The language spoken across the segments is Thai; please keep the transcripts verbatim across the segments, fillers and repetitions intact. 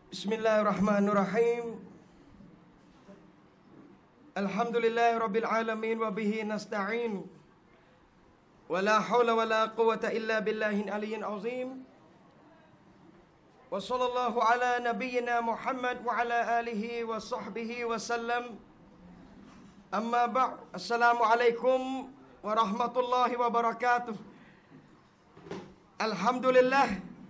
بسم الله الرحمن الرحيم الحمد لله رب العالمين وبه نستعين ولا حول ولا قوة إلا بالله العلي العظيم وصلى الله على نبينا محمد وعلى آله وصحبه وسلم أما بعد السلام عليكم ورحمة الله وبركاته الحمد لله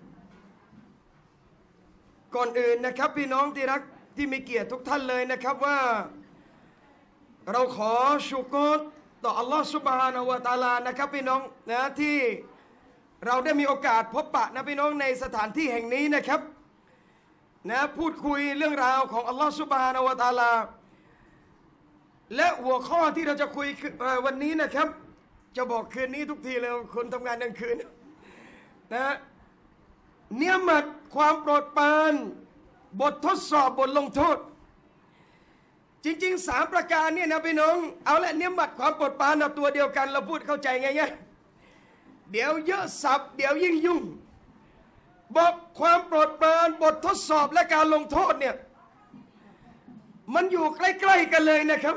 ก่อนอื่นนะครับพี่น้องที่รักที่มีเกียรติทุกท่านเลยนะครับว่าเราขอชุกรต่ออัลลอฮฺซุบฮานะฮูวะตะอาลานะครับพี่น้องนะที่เราได้มีโอกาสพบปะนะพี่น้องในสถานที่แห่งนี้นะครับนะพูดคุยเรื่องราวของอัลลอฮฺซุบฮานะฮูวะตะอาลาและหัวข้อที่เราจะคุยวันนี้นะครับจะบอกคืนนี้ทุกทีเลยคนทำงานกลางคืนนะเนียมัตความโปรดปรานบททดสอบบทลงโทษจริงๆสามประการเนี่ยนะพี่น้องเอาละเนียมัตความโปรดปรานเอาตัวเดียวกันเราพูดเข้าใจง่ายๆเดี๋ยวเยอะสับเดี๋ยวยิ่งยุ่งบอกความโปรดปรานบททดสอบและการลงโทษเนี่ยมันอยู่ใกล้ๆกันเลยนะครับ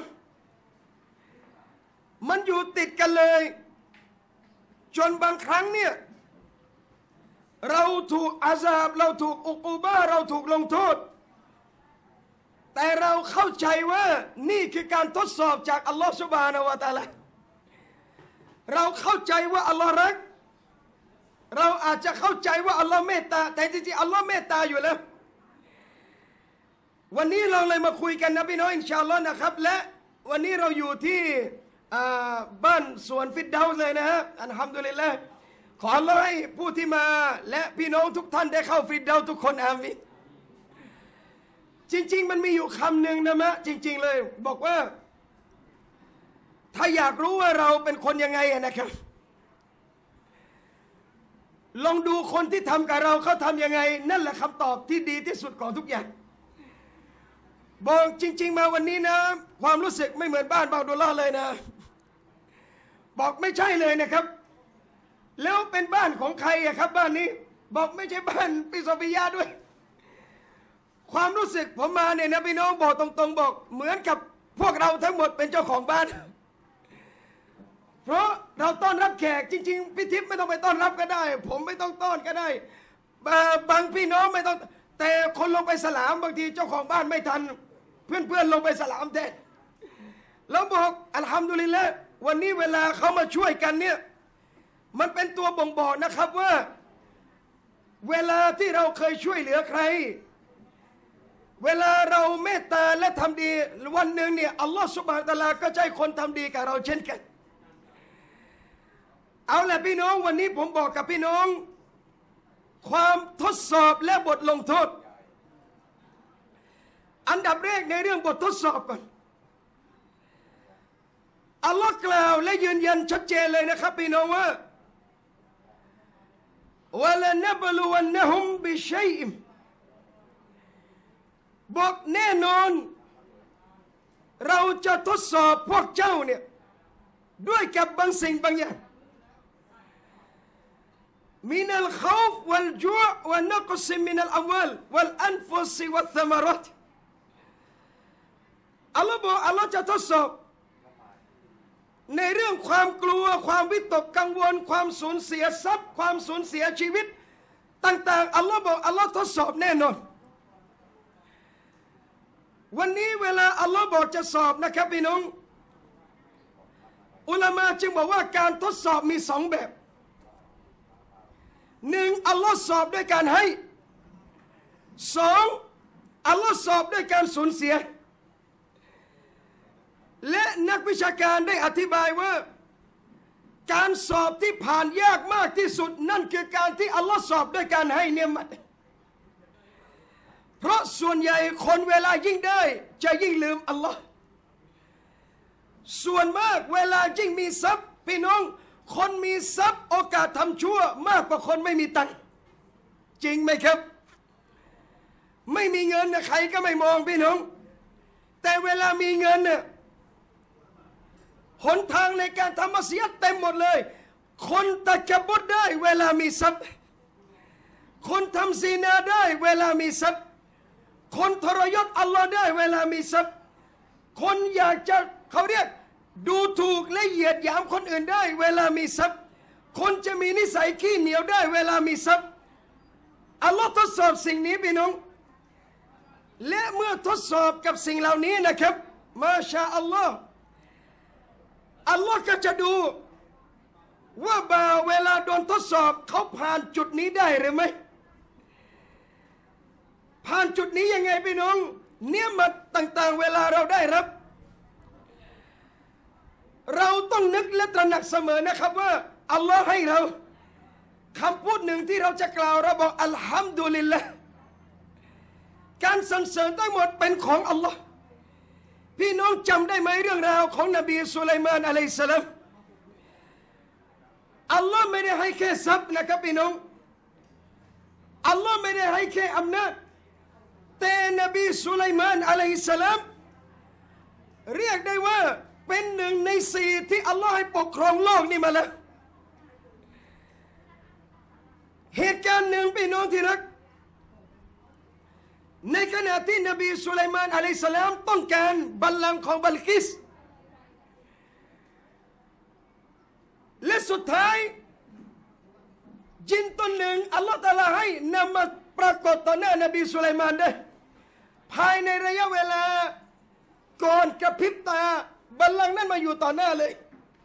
มันอยู่ติดกันเลยจนบางครั้งเนี่ยเราถูกอาซาบเราถูกอุกูบะเราถูกลงโทษแต่เราเข้าใจว่านี่คือการทดสอบจากอัลลอฮฺซุบฮานะฮูวะตะอาลาเราเข้าใจว่าอัลลอฮฺรักเราอาจจะเข้าใจว่าอัลลอฮฺเมตตาแต่จริงๆอัลลอฮฺเมตตาอยู่แล้ววันนี้เราเลยมาคุยกันนะพี่น้องอินชาอัลลอฮ์นะครับและวันนี้เราอยู่ที่บ้านสวนฟิรเดาส์เลยนะฮะอัลฮัมดุลิลละห์ขอให้ผู้ที่มาและพี่น้องทุกท่านได้เข้าฟิรเดาส์ทุกคนอามีนจริงๆมันมีอยู่คำหนึ่งนะมะจริงๆเลยบอกว่าถ้าอยากรู้ว่าเราเป็นคนยังไงนะครับลองดูคนที่ทำกับเราเขาทำยังไงนั่นแหละคำตอบที่ดีที่สุดของทุกอย่างบอกจริงๆมาวันนี้นะความรู้สึกไม่เหมือนบ้านบางดุลลาห์เลยนะบอกไม่ใช่เลยนะครับแล้วเป็นบ้านของใครอะครับบ้านนี้บอกไม่ใช่บ้านปิโซฟิยาด้วยความรู้สึกผมมาเนี่ยนะพี่น้องบอกตรงๆบอกเหมือนกับพวกเราทั้งหมดเป็นเจ้าของบ้านเพราะเราต้อนรับแขกจริงๆพี่ทิพย์ไม่ต้องไปต้อนรับก็ได้ผมไม่ต้องต้อนก็ได้บางพี่น้องไม่ต้องแต่คนลงไปสลามบางทีเจ้าของบ้านไม่ทันเพื่อนๆลงไปสลามแทนแล้วบอกอัลฮัมดุลิลละห์วันนี้เวลาเขามาช่วยกันเนี่ยมันเป็นตัวบ่งบอกนะครับว่าเวลาที่เราเคยช่วยเหลือใครเวลาเราเมตตาและทำดีวันหนึ่งเนี่ยอัลลอฮฺซุบฮานะฮูวะตะอาลาก็จะให้คนทำดีกับเราเช่นกันเอาละพี่น้องวันนี้ผมบอกกับพี่น้องความทดสอบและบทลงโทษอันดับแรกในเรื่องบททดสอบก่อนอัลลอฮ์กล่าวและยืนยันชัดเจนเลยนะครับพี่น้องว่าวะลานับลุวันนะฮุมบิชัยอิมบอกแน่นอนเราจะทดสอบพวกเจ้าเนี่ยด้วยกับบางสิ่งบางอย่างมินัลขอฟวัลจุอ์วัลนักษมินัลอัมวาลวัลอันฟุสวัลธมารตอัลลอฮ์บอกอัลลอฮ์จะทดสอบในเรื่องความกลัวความวิตกกังวลความสูญเสียทรัพย์ความสูญเสียชีวิตต่างๆอัลลอฮ์บอกอัลลอฮ์ทดสอบแน่นอนวันนี้เวลาอัลลอฮ์บอกจะสอบนะครับพี่น้องอุลามะจึงบอกว่าการทดสอบมีสองแบบหนึ่งอัลลอฮ์สอบด้วยการให้สองอัลลอฮ์สอบด้วยการสูญเสียและนักวิชาการได้อธิบายว่าการสอบที่ผ่านยากมากที่สุดนั่นคือการที่อัลลอฮ์สอบด้วยการให้เนียมัตเพราะส่วนใหญ่คนเวลายิ่งได้จะยิ่งลืมอัลลอฮ์ส่วนมากเวลายิ่งมีทรัพย์พี่น้องคนมีทรัพย์โอกาสทำชั่วมากกว่าคนไม่มีตังค์จริงไหมครับไม่มีเงินนะใครก็ไม่มองพี่น้องแต่เวลามีเงินเนี่ยหนทางในการทำมัสยิดเต็มหมดเลยคนตะกบุดได้เวลามีทรัพย์คนทำซีนาได้เวลามีทรัพย์คนทรยศอัลลอฮ์ได้เวลามีทรัพย์คนอยากจะเขาเรียกดูถูกและเหยียดหยามคนอื่นได้เวลามีทรัพย์คนจะมีนิสัยขี้เหนียวได้เวลามีทรัพย์อัลลอฮ์ทดสอบสิ่งนี้พี่น้องและเมื่อทดสอบกับสิ่งเหล่านี้นะครับมาชาอัลลอฮ์อัลลอฮ์ก็จะดูว่าบ่าวเวลาโดนทดสอบเขาผ่านจุดนี้ได้หรือไม่ผ่านจุดนี้ยังไงพี่น้องเนื้อมัดต่างๆเวลาเราได้รับเราต้องนึกและตระหนักเสมอนะครับว่าอัลลอฮ์ให้เราคำพูดหนึ่งที่เราจะกล่าวเราบอกอัลฮัมดุลิลละห์การสรรเสริญทั้งหมดเป็นของอัลลอฮ์พี่น้องจำได้ไหมเรื่องราวของนบีสุไลมานอะลัยฮิสสลามอัลลอฮ์ไม่ได้ให้แค่ทรัพย์นะครับพี่น้องอัลลอฮ์ไม่ได้ให้แค่อำนาจแต่นบีสุไลมานอะลัยฮิสสลามเรียกได้ว่าเป็นหนึ่งในสี่ที่อัลลอฮ์ให้ปกครองโลกนี่มาแล้วเหตุการณ์หนึ่งพี่น้องที่รักในขณะที่นบีสุไลมานอะลัยฮิสสลามต้องการบัลลังก์ของบัลกิสและสุดท้ายจินตัวหนึ่งอัลลอฮฺตะอาลาให้นำมาปรากฏต่อหน้านบีสุไลมานได้ภายในระยะเวลาก่อนกระพริบตาบัลลังก์นั้นมาอยู่ต่อหน้าเลย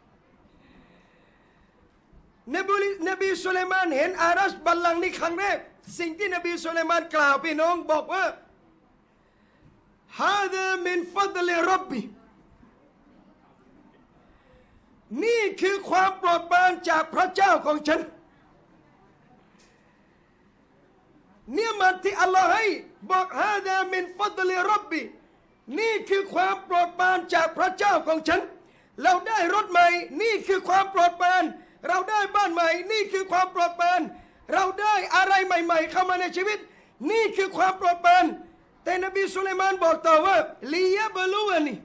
นบีนบีสุไลมานเห็นอารัชบัลลังก์นี้ครั้งแรกสิ่งที่นบีสุไลมานกล่าวพี่น้องบอกว่าฮาดะมินฟัดลิร็อบบีนี่คือความโปรดปรานจากพระเจ้าของฉันเนี่ยมันที่อัลลอฮ์ให้บอกฮาดะมินฟัดลิร็อบบีนี่คือความโปรดปรานจากพระเจ้าของฉันเราได้รถใหม่นี่คือความโปรดปรานเราได้บ้านใหม่นี่คือความโปรดปรานเราได้อะไรใหม่ๆเข้ามาในชีวิตนี่คือความโปรดปรานแต่นบีสุไลมานบอกต่อว่าลียะบลูวานี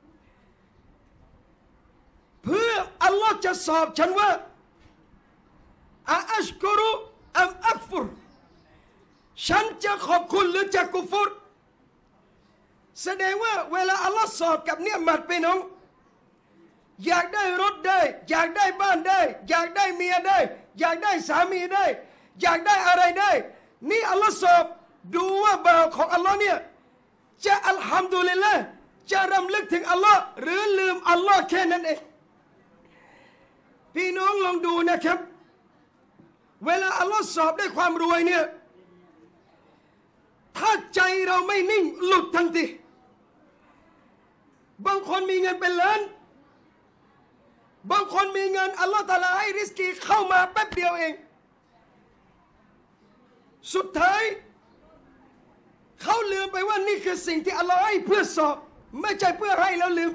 เพื่ออัลลอฮ์จะสอบฉันว่าอาอัชกุรุอัมอักฟุรฉันจะขอบคุณหรือจะกุฟรแสดงว่าเวลาอัลลอฮ์สอบกับเนี่ยมัดไปน้องอยากได้รถได้อยากได้บ้านได้อยากได้เมียได้อยากได้สามีได้อยากได้อะไรได้นี่อัลลอฮ์สอบดูว่าบ่าวของอัลลอฮ์เนี่ยจะอัลฮัมดุลิลละห์จะรำลึกถึงอัลลอฮ์หรือลืมอัลลอฮ์แค่นั้นเองพี่น้องลองดูนะครับเวลาอัลลอฮ์สอบด้วยความรวยเนี่ยถ้าใจเราไม่นิ่งหลุดทันทีบางคนมีเงินเป็นล้านบางคนมีเงินอัลลอฮ์ตะอาลาให้ริสกีเข้ามาแป๊บเดียวเองสุดท้ายเขาลืมไปว่านี่คือสิ่งที่อัลลอฮ์ให้เพื่อสอบไม่ใช่เพื่อให้แล้วลืม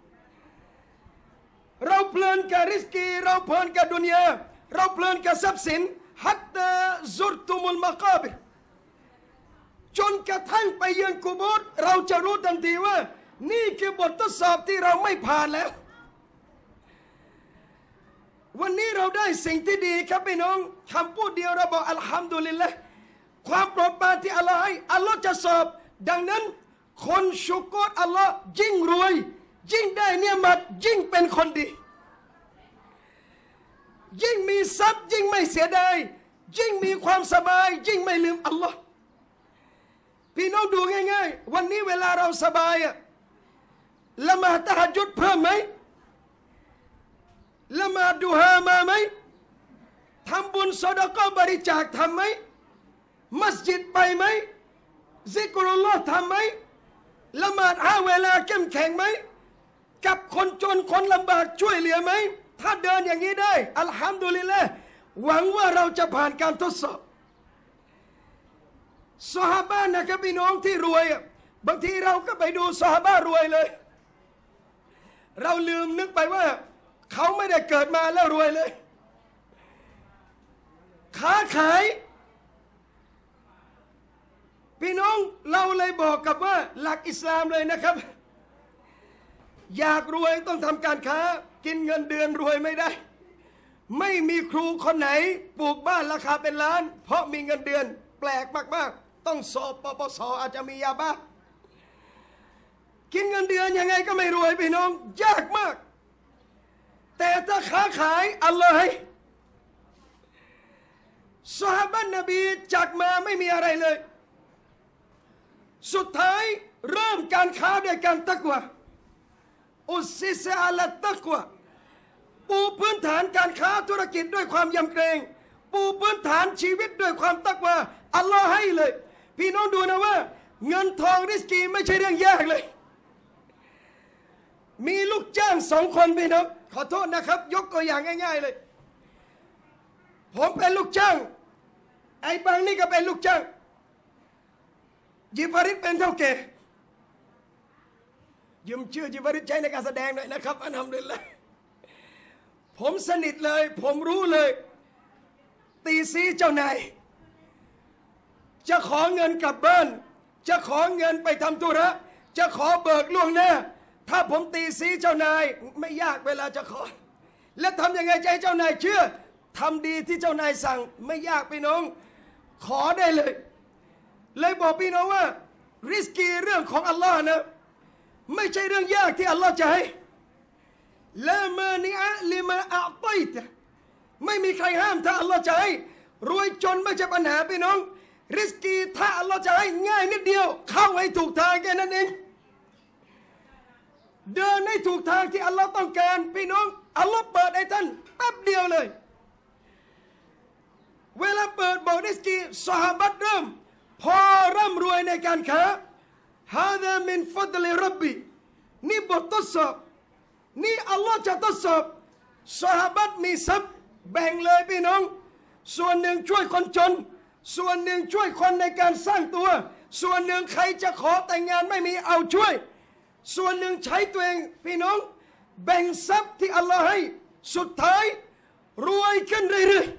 เราเพลินกับริสกีเราเพลินกับดุนยาเราเพลินกับทรัพย์สินฮัตตาซุรตุมุลมะกาบิรจนกระทั่งไปเยือนกุโบร์เราจะรู้ทันทีว่านี่คือบททดสอบที่เราไม่ผ่านแล้ววันนี้เราได้สิ่งที่ดีครับพี่น้องคำพูดเดียวเราบอกอัลฮัมดุลิลละห์ความโปรดปรานที่อัลลอฮ์ให้อัลลอฮ์จะสอบดังนั้นคนชุกรอัลลอฮ์ยิ่งรวยยิ่งได้เนี่ยมัดยิ่งเป็นคนดียิ่งมีทรัพย์ยิ่งไม่เสียดายยิ่งมีความสบายยิ่งไม่ลืมอัลลอฮ์พี่น้องดูง่ายๆวันนี้เวลาเราสบายอะละหมาดตะฮัจญุดเพิ่มไหมละหมาดดูฮามาไหมทำบุญซอดาก็บริจาคทำไหมมัสยิดไปไหมซิกรุลลอฮ์ทำไหมละหมาดห้าเวลาเข้มแข็งไหมกับคนจนคนลำบากช่วยเหลือไหมถ้าเดินอย่างนี้ได้อัลฮัมดุลิลละห์หวังว่าเราจะผ่านการทดสอบซอฮาบะห์นะครับพี่น้องที่รวยบางทีเราก็ไปดูซอฮาบะห์รวยเลยเราลืมนึกไปว่าเขาไม่ได้เกิดมาแล้วรวยเลยค้าขายพี่น้องเราเลยบอกกับว่าหลักอิสลามเลยนะครับอยากรวยต้องทำการค้ากินเงินเดือนรวยไม่ได้ไม่มีครูคนไหนปลูกบ้านราคาเป็นล้านเพราะมีเงินเดือนแปลกมากๆต้องสอบปปสอาจจะมียาบ้ากินเงินเดือนยังไงก็ไม่รวยพี่น้องยากมากแต่ถ้าค้าขายอัลลอฮ์ให้ซอฮาบะห์นบีจากมาไม่มีอะไรเลยสุดท้ายเริ่มการค้าด้วยการตักวาอุสซิซะอะลัตตักวาปูพื้นฐานการค้าธุรกิจด้วยความยำเกรงปูพื้นฐานชีวิตด้วยความตักวาอัลลอฮ์ให้เลยพี่น้องดูนะว่าเงินทองริสกีไม่ใช่เรื่องยากเลยมีลูกจ้างสองคนพี่น้องขอโทษนะครับยกตัวอย่างง่ายๆเลยผมเป็นลูกจ้างไอ้บางนี่ก็เป็นลูกจ้างยิฟาริดเป็นเท่าแก่ยืมชื่อยิฟาริดใช้ในการแสดงหน่อยนะครับอันทำด้วยเลยผมสนิทเลยผมรู้เลยตีซีเจ้านายจะขอเงินกลับบ้านจะขอเงินไปทำธุระจะขอเบิกล่วงหน้าถ้าผมตีซีเจ้านายไม่ยากเวลาจะขอและทำยังไงใจเจ้านายเชื่อทำดีที่เจ้านายสั่งไม่ยากพี่น้องขอได้เลยเลยบอกพี่น้องว่าริสกีเรื่องของอัลลอฮ์นะไม่ใช่เรื่องยากที่อัลลอฮ์จะให้ละมานิอะลิมาอัตอยตะไม่มีใครห้ามถ้าอัลลอฮ์จะให้รวยจนไม่ใช่ปัญหาพี่น้องริสกีถ้าอัลลอฮ์จะให้ง่ายนิดเดียวเข้าให้ถูกทางแค่นั้นเองเดินให้ถูกทางที่อัลลอฮ์ต้องการพี่น้องอัลลอฮ์เปิดให้ท่านแป๊บเดียวเลยเวลาเปิดบอกริสกีซอฮาบะห์เริ่มพอร่ำรวยในการค้าฮาดามินฟัดลิรับบีนี่บททดสอบนี่อัลลอฮ์จะทดสอบซอฮาบะห์มีทรัพย์แบ่งเลยพี่น้องส่วนหนึ่งช่วยคนจนส่วนหนึ่งช่วยคนในการสร้างตัวส่วนหนึ่งใครจะขอแต่งงานไม่มีเอาช่วยส่วนหนึ่งใช้ตัวเองพี่น้องแบ่งทรัพย์ที่อัลลอฮ์ให้สุดท้ายรวยขึ้นเรื่อย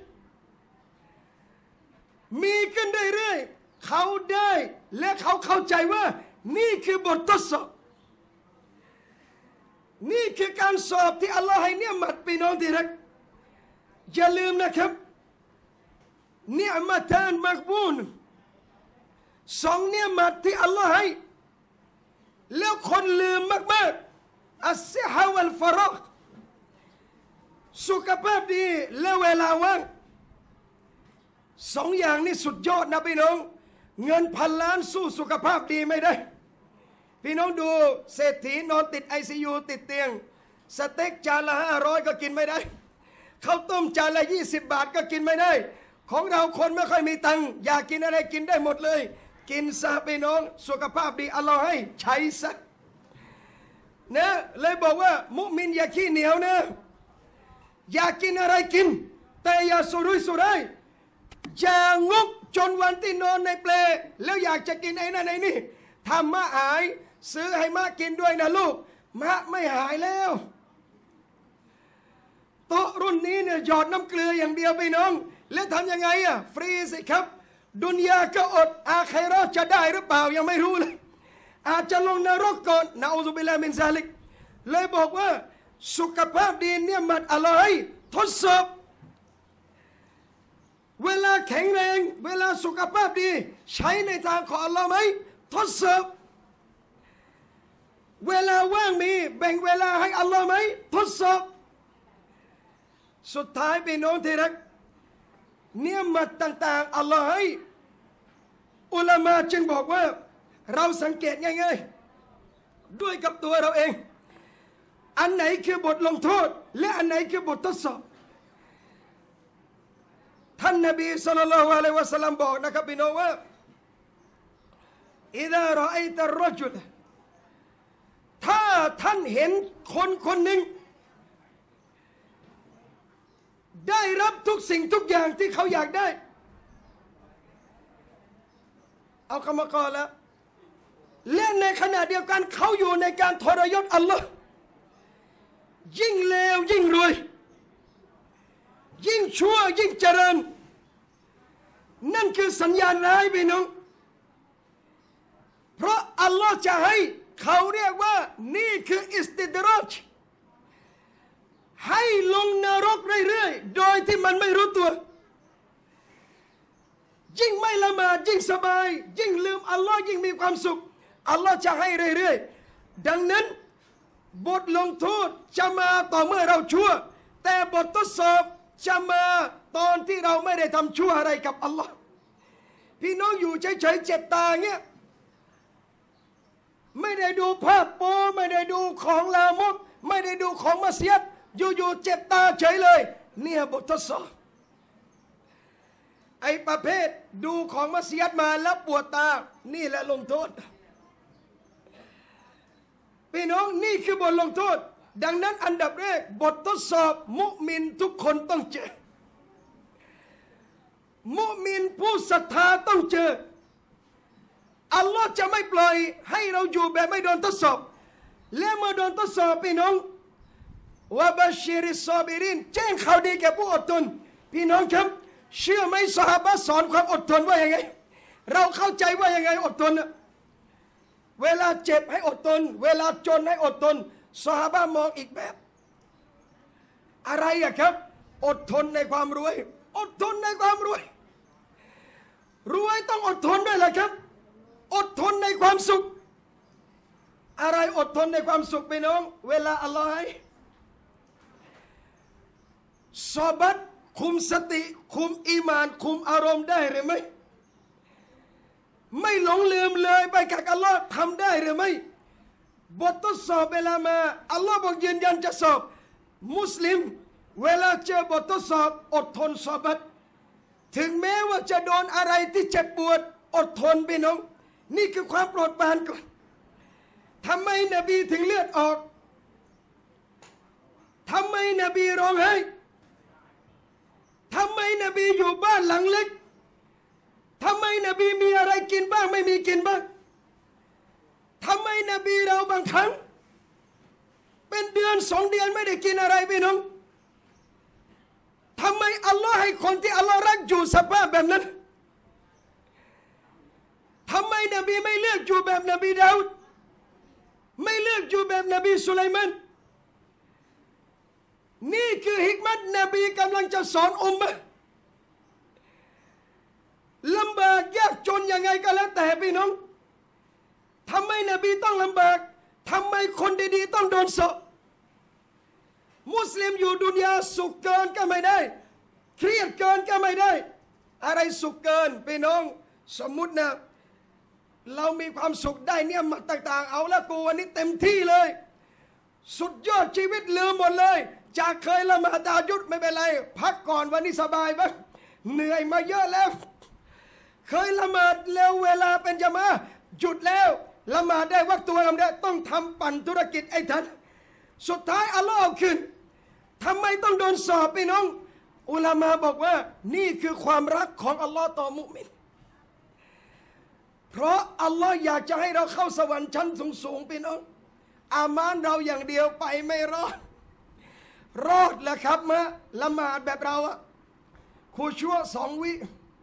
ๆมีขึ้นเรื่อยๆเขาได้และเขาเข้าใจว่านี่คือบททดสอบนี่คือการสอบที่อัลลอฮ์ให้เนี่ยมัดพี่น้องที่รักอย่าลืมนะครับเนี่ยมาทานมักบูนสองเนี่ยมัดที่อัลลอฮ์ให้แล้วคนลืมมากๆอัสซิฮะวัลฟารอกสุขภาพดีและเวลาว่างสองอย่างนี้สุดยอดนะพี่น้องเงินพันล้านสู้สุขภาพดีไม่ได้พี่น้องดูเศรษฐีนอนติดไอซียูติดเตียงสเต็กจานละห้าร้อยก็กินไม่ได้ข้าวต้มจานละยี่สิบบาทก็กินไม่ได้ของเราคนไม่ค่อยมีตังค์อยากกินอะไรกินได้หมดเลยกินซะพี่น้องสุขภาพดีอัลลอฮ์ให้ใช้ซะนะเลยบอกว่ามุมินอย่าขี้เหนียวนะอยากกินอะไรกินแต่อย่าสุรุ่ยสุร่ายอย่างงกจนวันที่นอนในเปลแล้วอยากจะกินไอ้นั่นไอ้นี่ทำมะหายซื้อให้มะกินด้วยนะลูกมะไม่หายแล้วโต๊ะรุ่นนี้เนี่ยหยอดน้ำเกลืออย่างเดียวไปน้องแล้วทำยังไงอ่ะฟรีสิครับดุนยาก็อดอาคิเราะห์จะได้หรือเปล่ายังไม่รู้เลยอาจจะลงนรกก่อนนะอูซุบิลลาฮิมินซาลิกเลยบอกว่าสุขภาพดีเนี่ยมันอะไรทดสอบเวลาแข็งแรงเวลาสุขภาพดีใช้ในทางของอัลลอฮ์ไหมทดสอบเวลาว่างมีแบ่งเวลาให้อัลลอฮ์ไหมทดสอบสุดท้ายพี่น้องที่รักเนียมัตต่างๆอัลลอฮ์ให้อุลามะจึงบอกว่าเราสังเกตง่ายๆด้วยกับตัวเราเองอันไหนคือบทลงโทษและอันไหนคือบททดสอบท่านนบีศ็อลลัลลอฮุอะลัยฮิวะซัลลัมบอกนะครับพี่น้องว่าอิซารออัยตัรรจุลถ้าท่านเห็นคนคนหนึ่งได้รับทุกสิ่งทุกอย่างที่เขาอยากได้เอาคำมากรแล้วและในขณะเดียวกันเขาอยู่ในการทรยศอัลลอฮ์ยิ่งเลวยิ่งรวยยิ่งชั่วยิ่งเจริญนั่นคือสัญญาณร้ายพี่น้องเพราะอัลลอฮ์จะให้เขาเรียกว่านี่คืออิสติดรอจให้ลงนรกเรื่อยๆโดยที่มันไม่รู้ตัวยิ่งไม่ละหมาดยิ่งสบายยิ่งลืมอัลลอฮ์ยิ่งมีความสุขอัลลอฮ์จะให้เรื่อยๆดังนั้นบทลงโทษจะมาต่อเมื่อเราชั่วแต่บททดสอบจะมาตอนที่เราไม่ได้ทำชั่วอะไรกับอัลลอฮ์พี่น้องอยู่เฉยๆเจ็บตาเงี้ยไม่ได้ดูภาพโป๊ไม่ได้ดูของลามกไม่ได้ดูของมัสยิดอยู่ๆเจ็บตาเฉยเลยเนี่ยบททดสอบไอ้ประเภทดูของมัสยิดมาแล้วปวดตานี่แหละลงโทษพี่น้องนี่คือบทลงโทษดังนั้นอันดับแรกบททดสอบมุมินทุกคนต้องเจอมุมินผู้ศรัทธาต้องเจออัลลอฮ์จะไม่ปล่อยให้เราอยู่แบบไม่โดนทดสอบและเมื่อโดนทดสอบพี่น้องวะบัชชิริซอบิรินแจ้งข่าวดีแก่ผู้อดทนพี่น้องครับเชื่อไหมซอฮาบะห์สอนความอดทนว่ายังไงเราเข้าใจว่ายังไงอดทนเวลาเจ็บให้อดทนเวลาจนให้อดทนซอฮาบะห์มองอีกแบบอะไรอะครับอดทนในความรวยอดทนในความรวยรวยต้องอดทนด้วยแหละครับอดทนในความสุขอะไรอดทนในความสุขพี่น้องเวลาอัลลอฮ์ให้ซอบัตคุมสติคุมอีมานคุมอารมณ์ได้หรือไม่ไม่หลงลืมเลยไปกับอัลลอฮ์ทำได้หรือไม่บททดสอบเวลามาอัลลอฮ์บอกยืนยันจะสอบมุสลิมเวลาเจอบททดสอบอดทนซอบัตถึงแม้ว่าจะโดนอะไรที่เจ็บปวดอดทนพี่น้องนี่คือความโปรดปรานก่อนทำไมนบีถึงเลือดออกทำไมนบีร้องไห้ทำไมนบีอยู่บ้านหลังเล็กทำไมนบีมีอะไรกินบ้างไม่มีกินบ้างทำไมนบีเราบางครั้งเป็นเดือนสองเดือนไม่ได้กินอะไรพี่น้องทำไมอัลลอฮ์ให้คนที่อัลลอฮ์รักอยู่สภาพแบบนั้นทำไมนบีไม่เลือกอยู่แบบนบีดาวูดไม่เลือกอยู่แบบนบีสุไลมานนี่คือฮิกมัตนบีกำลังจะสอนอุมมะห์ลำบากยากจนยังไงก็แล้วแต่พี่น้องทำไมนบีต้องลำบากทำไมคนดีๆต้องโดนสอบมุสลิมอยู่ดุนยาสุขเกินก็ไม่ได้เครียดเกินก็ไม่ได้อะไรสุขเกินพี่น้องสมมุตินะเรามีความสุขได้เนี่ยมาต่างๆเอาละกูวันนี้เต็มที่เลยสุดยอดชีวิตลืมหมดเลยจากเคยละหมาดตะฮัจญุดไม่เป็นไรพักก่อนวันนี้สบายบ้างเหนื่อยมาเยอะแล้วเคยละหมาดแล้วเวลาเป็นญะมาอะห์หยุดแล้วละหมาดได้วักตัวทำได้ต้องทำปั่นธุรกิจไอ้ทันสุดท้ายอัลลอฮ์เอาคืนทำไมต้องโดนสอบพี่น้องอุลามะบอกว่านี่คือความรักของอัลลอฮ์ต่อมุมินเพราะอัลลอฮ์อยากจะให้เราเข้าสวรรค์ชั้นสูงๆพี่น้องอามานเราอย่างเดียวไปไม่รอดรอดแล้วครับมาละหมาดแบบเราอะคูชั่วสองวิ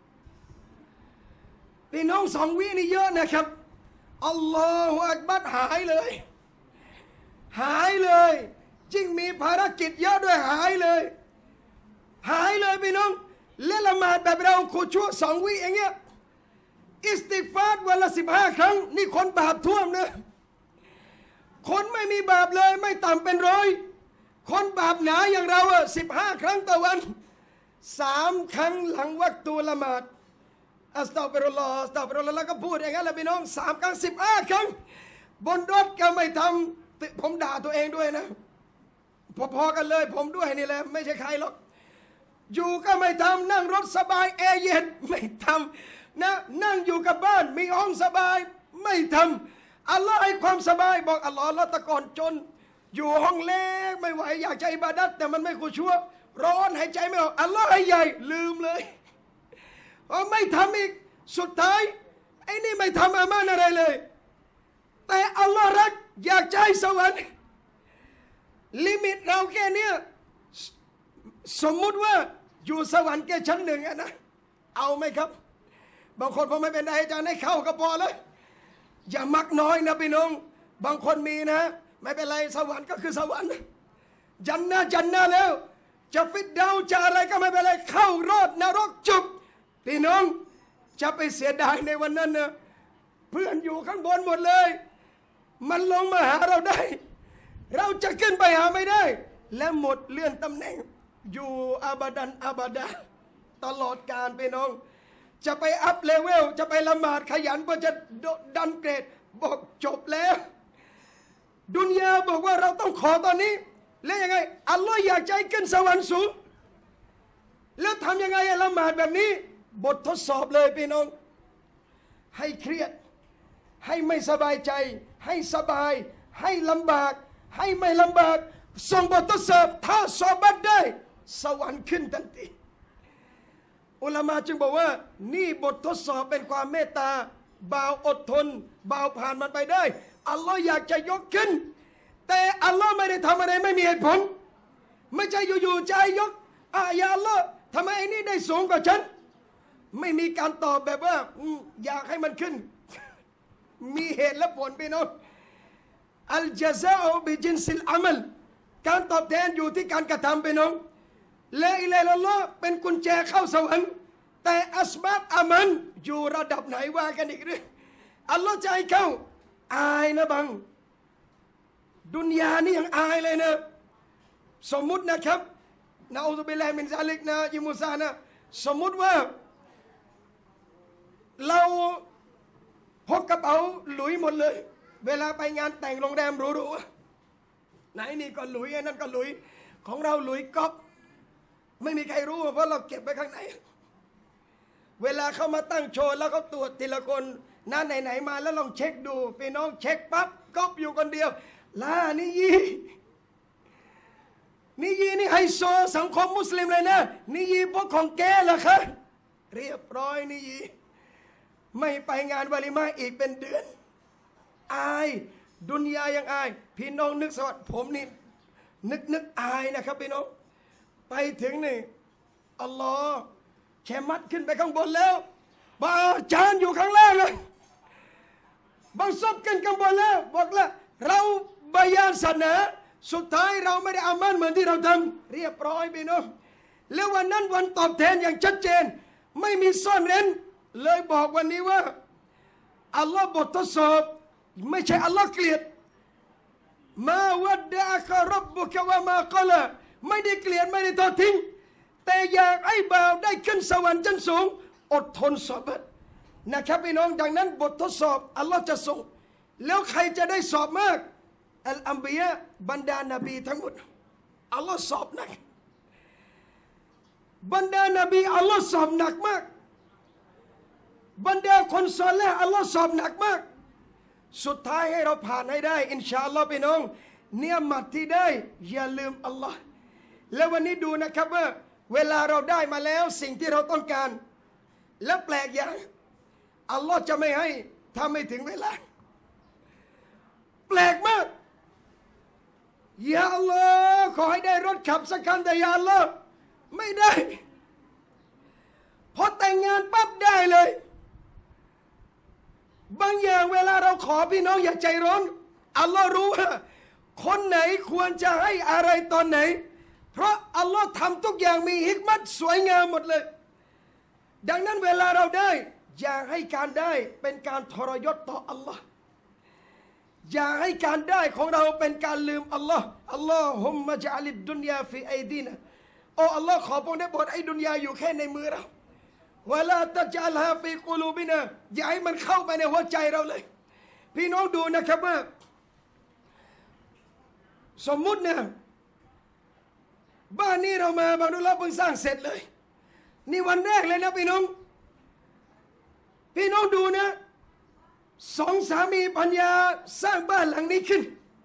พี่น้องสองวินี่เยอะนะครับอัลลอฮฺอักบัรหายเลยหายเลยยิ่งมีภารกิจเยอะด้วยหายเลยหายเลยพี่น้องและละหมาดแบบเราคูชั่วสองวิอย่างเงี้ยอิสติฆฟารวันละสิบห้าครั้งนี่คนบาปท่วมนะคนไม่มีบาปเลยไม่ต่ำเป็นร้อยคนบาปหนาอย่างเราอะสิบห้าครั้งต่อวันสามครั้งหลังวักตูละหมาดอัสตัฆฟิรุลลอฮ์อัสตัฆฟิรุลลอฮ์แล้วก็พูดอย่างนั้นแหละพี่น้องสามครั้งสิบห้าครั้งบนรถก็ไม่ทำผมด่าตัวเองด้วยนะพอๆกันเลยผมด้วยนี่แหละไม่ใช่ใครหรอกอยู่ก็ไม่ทำนั่งรถสบายแอร์เย็นไม่ทำนะนั่งอยู่กับบ้านมีห้องสบายไม่ทำอัลลอฮ์ให้ความสบายบอกอัลลอฮ์ละตะก่อนจนอยู่ห้องเล็กไม่ไหวอยากจะอิบาดัตแต่มันไม่กูชั่วร้อนหายใจไม่ออกอัลลอฮ์ให้ใหญ่ลืมเลยไม่ทำอีกสุดท้ายไอ้นี่ไม่ทำอามานอะไรเลยแต่อัลลอฮ์รักอยากใจสวรรค์ลิมิตเราแค่เนี้ยสมมุติว่าอยู่สวรรค์แค่ชั้นหนึ่งอะนะเอาไหมครับบางคนพอไม่เป็นไรอาจารย์ให้เข้าก็พอแล้วอย่ามักน้อยนะพี่น้องบางคนมีนะไม่เป็นไรสวรรค์ก็คือสวรรค์จันนะจันนะแล้วจะฟิดเดาจะอะไรก็ไม่เป็นไรเข้ารอดนรกจบพี่น้องจะไปเสียดายในวันนั้นนะเพื่อนอยู่ข้างบนหมดเลย มันลงมาหาเราได้ เราจะขึ้นไปหาไม่ได้ และหมดเลื่อนตำแหน่งอยู่อาบดันอาบดาตลอดกาลไปน้อง จะไปอัพเลเวลจะไปละหมาดขยันเพื่อจะดันเกรดบอกจบแล้วดุนยาบอกว่าเราต้องขอตอนนี้แล้วยังไงอัลลอฮ์อยากใจขึ้นสวรรค์สูงแล้วทำยังไงละหมาดแบบนี้บททดสอบเลยพี่น้องให้เครียดให้ไม่สบายใจให้สบายให้ลำบากให้ไม่ลำบากส่งบททดสอบถ้าสอบบัตได้สวรรค์ขึ้นทันทีอุลามะจึงบอกว่านี่บททดสอบเป็นความเมตตาบ่าวอดทนบ่าวผ่านมันไปได้อัลลอฮ์อยากจะยกขึ้นแต่อัลลอฮ์ไม่ได้ทำอะไรไม่มีเหตุผลไม่ใช่อยู่ๆใจยกอ่ะยาอัลลอฮ์ทำไมไอ้นี่ได้สูงกว่าฉันไม่มีการตอบแบบว่าอยากให้มันขึ้นมีเหตุและผลพี่น้องอัลจาซาอุบิจินซิลอามัลการตอบแทนอยู่ที่การกระทำพี่น้องละอิลาฮะอิลลัลลอฮ์เป็นกุญแจเข้าสวรรค์แต่อัสบับอามันอยู่ระดับไหนว่ากันอีกเรื่องอัลลอฮ์จะให้เข้าอายนะบังดุนยานี่ยังอายเลยนะสมมุตินะครับนะอูซุบิลลาฮิมินซาลิกนะยิมูซานะสมมุติว่าเราพกกระเป๋าหลุยหมดเลยเวลาไปงานแต่งโรงแรมหรูๆไหนนี่ก็หลุยนั่นก็หลุยของเราหลุยก๊อปไม่มีใครรู้เพราะเราเก็บไว้ข้างในเวลาเขามาตั้งโชว์แล้วเขาตรวจทีละคนนั่นไหนๆมาแล้วลองเช็คดูพี่น้องเช็คปั๊บก๊อปอยู่คนเดียวล่านี่ยีนี่ยีนี่ไฮโซสังคมมุสลิมเลยนะนี่ยีพวกของแกเหรอคะเรียบร้อยนี่ยีไม่ไปงานวาลิมาอีกเป็นเดือนอายดุนยายังอายพี่น้องนึกสวัสดิ์ผมนี่นึกนึกอายนะครับพี่น้องไปถึงนี่อัลลอฮ์แชมัดขึ้นไปข้างบนแล้วบาจานอยู่ข้างล่างเลยบางซบกันข้างบนแล้วบอกแล้วเราบายานศาสนาสุดท้ายเราไม่ได้อามันเหมือนที่เราทำเรียบร้อยพี่น้องแล้ววันนั้นวันตอบแทนอย่างชัดเจนไม่มีซ่อนเร้นเลยบอกวันนี้ว่าอัลลอฮ์บททดสอบไม่ใช่อัลลอฮ์เกลียดมาวัดดะอัครับบุกวะมากละไม่ได้เกลียดไม่ได้ทอดทิ้งแต่อยากให้บ่าวได้ขึ้นสวรรค์ชั้นสูงอดทนสอบนะครับพี่น้องดังนั้นบททดสอบอัลลอฮ์จะส่งแล้วใครจะได้สอบมากอัลอัมบียะบรรดานาบีทั้งหมดอัลลอฮ์สอบหนักบรรดานาบีอัลลอฮ์สอบหนักมากบรรดาคนซอเลห์อัลลอฮ์สอบหนักมากสุดท้ายให้เราผ่านให้ได้อินชาอัลลอฮ์พี่น้องเนียมัตที่ได้อย่าลืมอัลลอฮ์แล้ววันนี้ดูนะครับว่าเวลาเราได้มาแล้วสิ่งที่เราต้องการและแปลกอย่างอัลลอฮ์จะไม่ให้ถ้าไม่ถึงเวลาแปลกมากยาอัลลอฮ์ขอให้ได้รถขับสักคันแต่ยาอัลลอฮ์ไม่ได้พอแต่งงานปั๊บได้เลยบางอย่างเวลาเราขอพี่น้องอย่าใจร้อนอัลลอฮ์รู้ว่าคนไหนควรจะให้อะไรตอนไหนเพราะอัลลอฮ์ทำทุกอย่างมีฮิกมัตสวยงามหมดเลยดังนั้นเวลาเราได้อย่าให้การได้เป็นการทรยศต่ออัลลอฮ์อย่าให้การได้ของเราเป็นการลืมอัลลอฮ์อัลลอฮุมมะญะลิดดุนยาฟิไอดีนะโอ้อัลลอฮ์ขอพระองค์ได้โปรดให้ดุนยาอยู่แค่ในมือเราวะลาตัจอัลฮาฟีกุลูบินะอย่าให้มันเข้าไปในหัวใจเราเลยพี่น้องดูนะครับว่าสมมุติเนี่ยบ้านนี้เรามาบางดุลลาเพิ่งสร้างเสร็จเลยนี่วันแรกเลยนะพี่น้องพี่น้องดูนะสองสามีปัญญาสร้างบ้านหลังนี้ขึ้น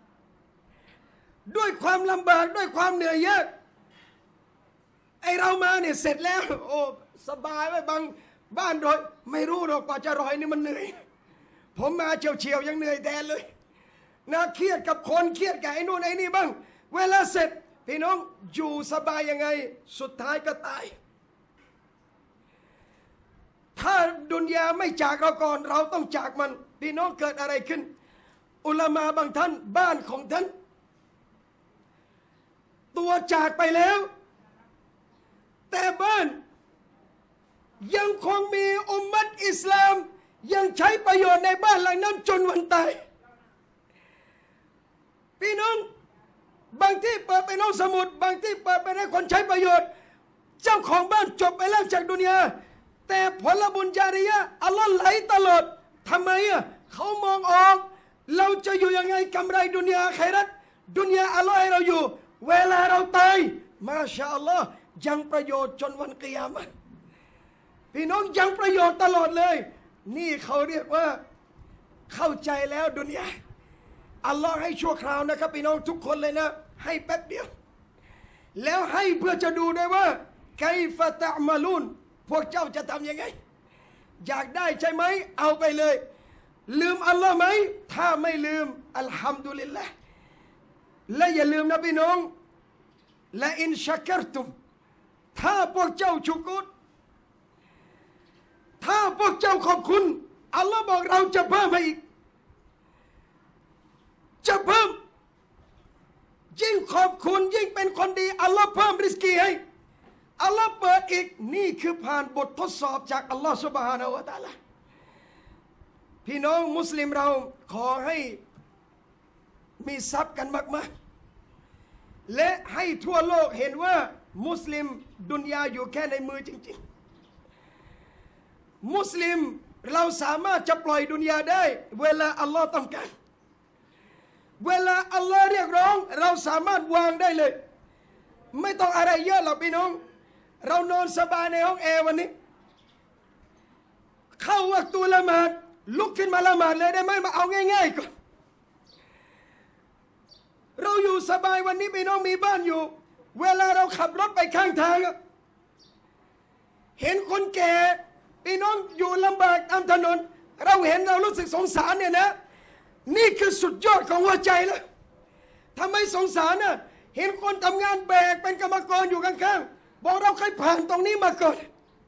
ด้วยความลำบากด้วยความเหนื่อยยากไอเรามาเนี่ยเสร็จแล้วโอ้สบายไว้บางบ้านรอยไม่รู้หรอกกว่าจะรอยนี่มันเหนื่อยผมมาเฉียวๆยังเหนื่อยแทนเลยน่าเครียดกับคนเครียดกับไอ้นู่นไอ้นี่บ้างเวลาเสร็จพี่น้องอยู่สบายยังไงสุดท้ายก็ตายถ้าดุนยาไม่จากเราก่อนเราต้องจากมันพี่น้องเกิดอะไรขึ้นอุลามาบางท่านบ้านของท่านตัวจากไปแล้วแต่บ้านยังคงมีอุมมัตอิสลามยังใช้ประโยชน์ในบ้านหลังนั้นจนวันตายพี่น้องบางที่เปิดเป็นห้องสมุดบางที่เปิดเป็นให้คนใช้ประโยชน์เจ้าของบ้านจบไปแล้วจากดุนยาแต่ผลบุญจาริยะอัลลอฮ์ไหลตลอดทำไมอ่ะเขามองออกเราจะอยู่ยังไงกำไรดุนยาไครัตดุนยาอัลลอฮ์ให้เราอยู่เวลาเราตายมาชาอัลลอฮ์ยังประโยชน์จนวันกิยามะฮ์พี่น้องยังประโยชน์ตลอดเลยนี่เขาเรียกว่าเข้าใจแล้วดุนยาอัลลอฮ์ให้ชั่วคราวนะครับพี่น้องทุกคนเลยนะให้แป๊บเดียวแล้วให้เพื่อจะดูด้วยว่าไกฟะตะมาลูนพวกเจ้าจะทำยังไงอยากได้ใช่ไหมเอาไปเลยลืมอัลลอฮ์ไหมถ้าไม่ลืมอัลฮัมดุลิลละและอย่าลืมนะพี่น้องและอินชักรตุมถ้าพวกเจ้าชุกุรถ้าพวกเจ้าขอบคุณอัลลอฮ์บอกเราจะเพิ่มให้อีกจะเพิ่มยิ่งขอบคุณยิ่งเป็นคนดีอัลลอฮ์เพิ่มริสกีให้อัลลอฮ์เปิดอีกนี่คือผ่านบททดสอบจากอัลลอฮ์ซุบฮานะฮูวะตะอาลาพี่น้องมุสลิมเราขอให้มีทรัพย์กันมากๆและให้ทั่วโลกเห็นว่ามุสลิมดุนยาอยู่แค่ในมือจริงๆมุสลิมเราสามารถจะปล่อยดุนยาได้เวลาอัลลอฮ์ต้องการเวลาอัลลอฮ์เรียกร้องเราสามารถวางได้เลยไม่ต้องอะไรเยอะหรอกพี่น้องเรานอนสบายในห้องแอร์วันนี้เข้าวักตูละหมาดลุกขึ้นมาละหมาดเลยได้ไหมมาเอาง่ายๆก่อนเราอยู่สบายวันนี้พี่น้องมีบ้านอยู่เวลาเราขับรถไปข้างทางเห็นคนแก่พี่น้องอยู่ลำบากตามถนนเราเห็นเรารู้สึกสงสารเนี่ยนะนี่คือสุดยอดของหัวใจแล้วทำไมสงสารน่ะเห็นคนทำงานแบกเป็นกรรมกรอยู่ข้างๆบอกเราเคยผ่านตรงนี้มาก่อน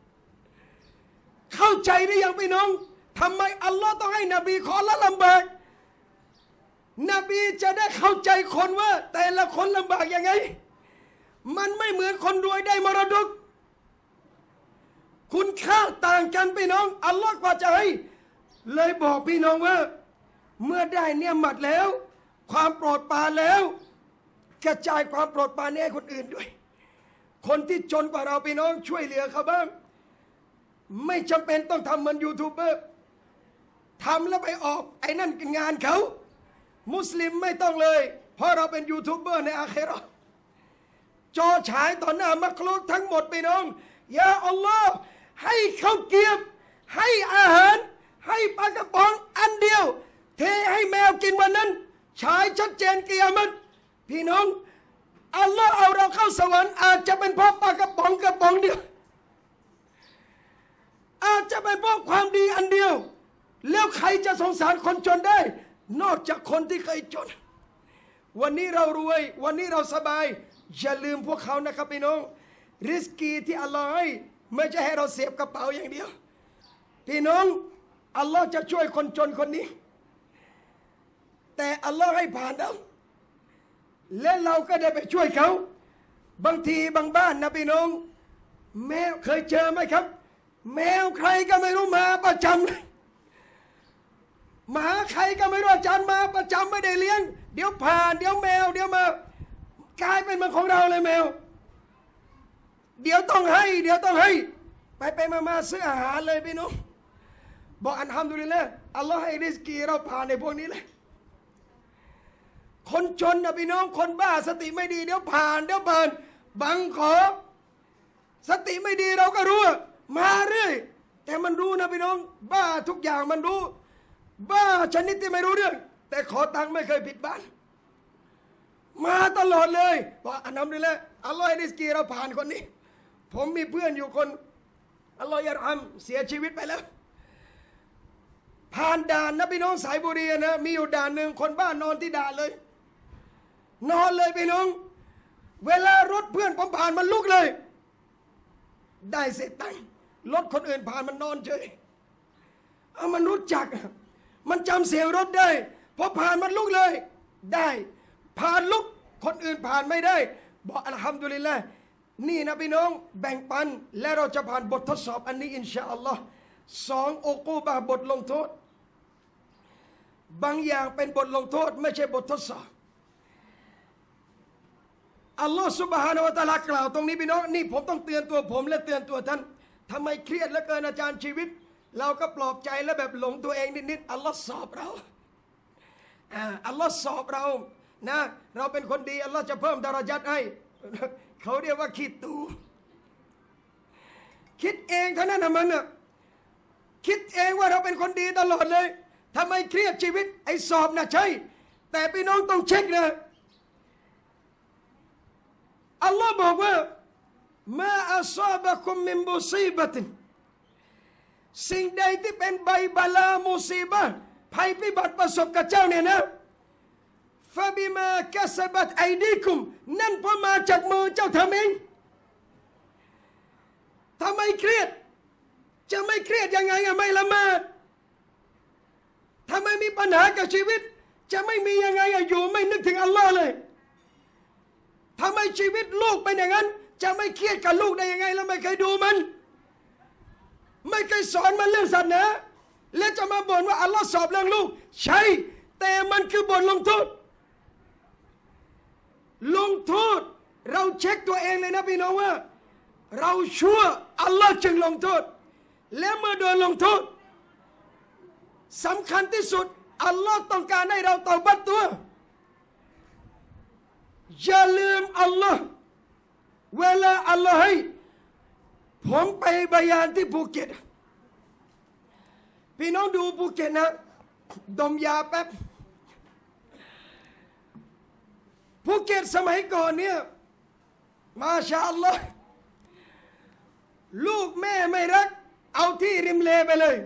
เข้าใจหรือยังพี่น้องทำไมอัลลอฮ์ต้องให้นบีขอละลำบากนบีจะได้เข้าใจคนว่าแต่ละคนลำบากยังไงมันไม่เหมือนคนรวยได้มรดกคุณค่าต่างกันพี่น้องอัลลอฮ์กว่าจะให้เลยบอกพี่น้องว่าเมื่อได้เนี่ยหมัดแล้วความโปรดปรานแล้วกระจายความโปรดปรานให้คนอื่นด้วยคนที่จนกว่าเราพี่น้องช่วยเหลือเขาบ้างไม่จำเป็นต้องทำเหมือนยูทูบเบอร์ทำแล้วไปออกไอ้นั่นงานเขามุสลิมไม่ต้องเลยเพราะเราเป็นยูทูบเบอร์ในอาเคเราะห์จอฉายต่อหน้ามักลุกทั้งหมดพี่น้องยาอัลลอฮ์ให้ข้าวเกี๊ยวให้อาหารให้ปลากระป๋องอันเดียวเทให้แมวกินวันนั้นฉายชัดเจนกิยามะฮ์พี่น้องอัลลอฮ์เอาเราเข้าสวรรค์อาจจะเป็นเพราะปลากระป๋องกระป๋องเดียวอาจจะเป็นเพราะความดีอันเดียวแล้วใครจะสงสารคนจนได้นอกจากคนที่เคยจนวันนี้เรารวยวันนี้เราสบายอย่าลืมพวกเขานะครับพี่น้องริสกีที่อัลลอฮ์ให้ไม่ใช่ให้เราเสียบกระเป๋าอย่างเดียวพี่น้องอัลลอฮ์จะช่วยคนจนคนนี้แต่อัลลอฮ์ให้ผ่านเราและเราก็ได้ไปช่วยเขาบางทีบางบ้านนะพี่น้องแมวเคยเจอไหมครับแมวใครก็ไม่รู้มาประจำเลยหมาใครก็ไม่รู้อาจารย์มาประจำไม่ได้เลี้ยงเดี๋ยวผ่านเดี๋ยวแมวเดี๋ยวมากลายเป็นมันของเราเลยแมวเดี๋ยวต้องให้เดี๋ยวต้องให้ไปไปมามาซื้ออาหารเลยพี่น้องบอกอัลฮัมดุลิลละห์อัลลอฮ์ให้ริสกีเราผ่านในพวกนี้เลยคนจนนะพี่น้องคนบ้าสติไม่ดีเดี๋ยวผ่านเดี๋ยวผ่านบังขอสติไม่ดีเราก็รู้มาเรื่อยแต่มันรู้นะพี่น้องบ้าทุกอย่างมันรู้บ้าชนิดที่ไม่รู้เรื่องแต่ขอตังค์ไม่เคยผิดบ้านมาตลอดเลยบอกอันนั้นเลยแหละอัลลอฮ์ให้ริสกีเราผ่านคนนี้ผมมีเพื่อนอยู่คนอัลลอฮ์ยะรฮัมเสียชีวิตไปแล้วผ่านด่านนะพี่น้องสายบุรีนะมีอยู่ด่านหนึ่งคนบ้านนอนที่ด่านเลยนอนเลยพี่น้องเวลารถเพื่อนผมผ่านมันลุกเลยได้เสร็จตังรถคนอื่นผ่านมันนอนเฉยเอามันรู้จักมันจำเสียงรถได้พอผ่านมันลุกเลยได้ผ่านลุกคนอื่นผ่านไม่ได้บอกอัลฮัมดุลิลละห์นี่นะพี่น้องแบ่งปันและเราจะผ่านบททดสอบอันนี้อินชาอัลลอฮ์สองโอกูบะบทลงโทษบางอย่างเป็นบทลงโทษไม่ใช่บททดสอบอัลลอฮ์ซุบฮานะฮูวะตะอาลากล่าวตรงนี้พี่น้องนี่ผมต้องเตือนตัวผมและเตือนตัวท่านทำไมเครียดเหลือเกินอาจารย์ชีวิตเราก็ปลอบใจแล้วแบบหลงตัวเองนิดๆอัลลอฮ์สอบเราอ่าอัลลอฮ์สอบเรานะเราเป็นคนดีอัลลอฮ์จะเพิ่มดาราจัดให้เขาเรียกว่าคิดตูคิดเองเท่านั้นนะมันน่ะคิดเองว่าเราเป็นคนดีตลอดเลยทำไมเครียดชีวิตไอ้สอบนะใช่แต่พี่น้องต้องเช็คนะอัลลอฮ์บอกว่ามาอัศบะคุมมินมุซีบะตินสิ่งใดที่เป็นใบบาลามุซีบะภัยพิบัติประสบกับเจ้าเนี่ยนะฟะบิมากัสบัตไอดีคุมนั่นเพราะมาจากมือเจ้าทำเองทำไมเครียดจะไม่เครียดยังไงอะไม่ละหมาดทำไมมีปัญหากับชีวิตจะไม่มียังไงอะอยู่ไม่นึกถึงอัลลอฮ์เลยทำไมชีวิตลูกเป็นอย่างนั้นจะไม่เครียดกับลูกได้ยังไงแล้วไม่เคยดูมันไม่เคยสอนมันเรื่องศาสนาและจะมาบ่นว่าอัลลอฮ์สอบเรื่องลูกใช่แต่มันคือบทลงโทษลงโทษเราเช็คตัวเองเลยนะพี่น้องว่าเราชั่วอัลลอฮ์จึงลงโทษและเมื่อโดนลงโทษสำคัญที่สุดอัลลอฮ์ต้องการให้เราเตาบัตตัวอย่าลืมอัลลอฮ์เวลาอัลลอฮ์ให้ผมไปบายานที่ภูเก็ตพี่น้องดูภูเก็ตนะดมยาแป๊บภูเก็ตสมัยก่อนเนี่ยมาชาอัลลอฮ์ลูกแม่ไม่รักเอาที่ริมเลไปเลย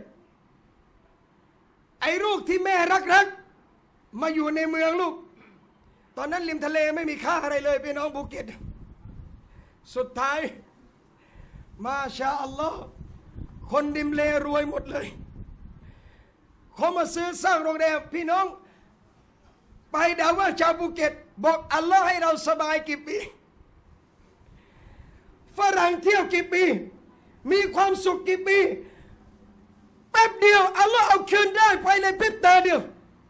ไอ้ลูกที่แม่รักรักมาอยู่ในเมืองลูกตอนนั้นริมทะเลไม่มีค่าอะไรเลยพี่น้องภูเก็ตสุดท้ายมาชาอัลลอฮ์คนริมเลรวยหมดเลยเขามาซื้อสร้างโรงแรมพี่น้องไปดาว่าชาวภูเก็ตบอกอัลลอฮ์ให้เราสบายกี่ปีฝรั่งเที่ยวกี่ปีมีความสุขกี่ปีแป๊บเดียวอัลลอฮ์เอาคืนได้ภายในพริบตาเดียว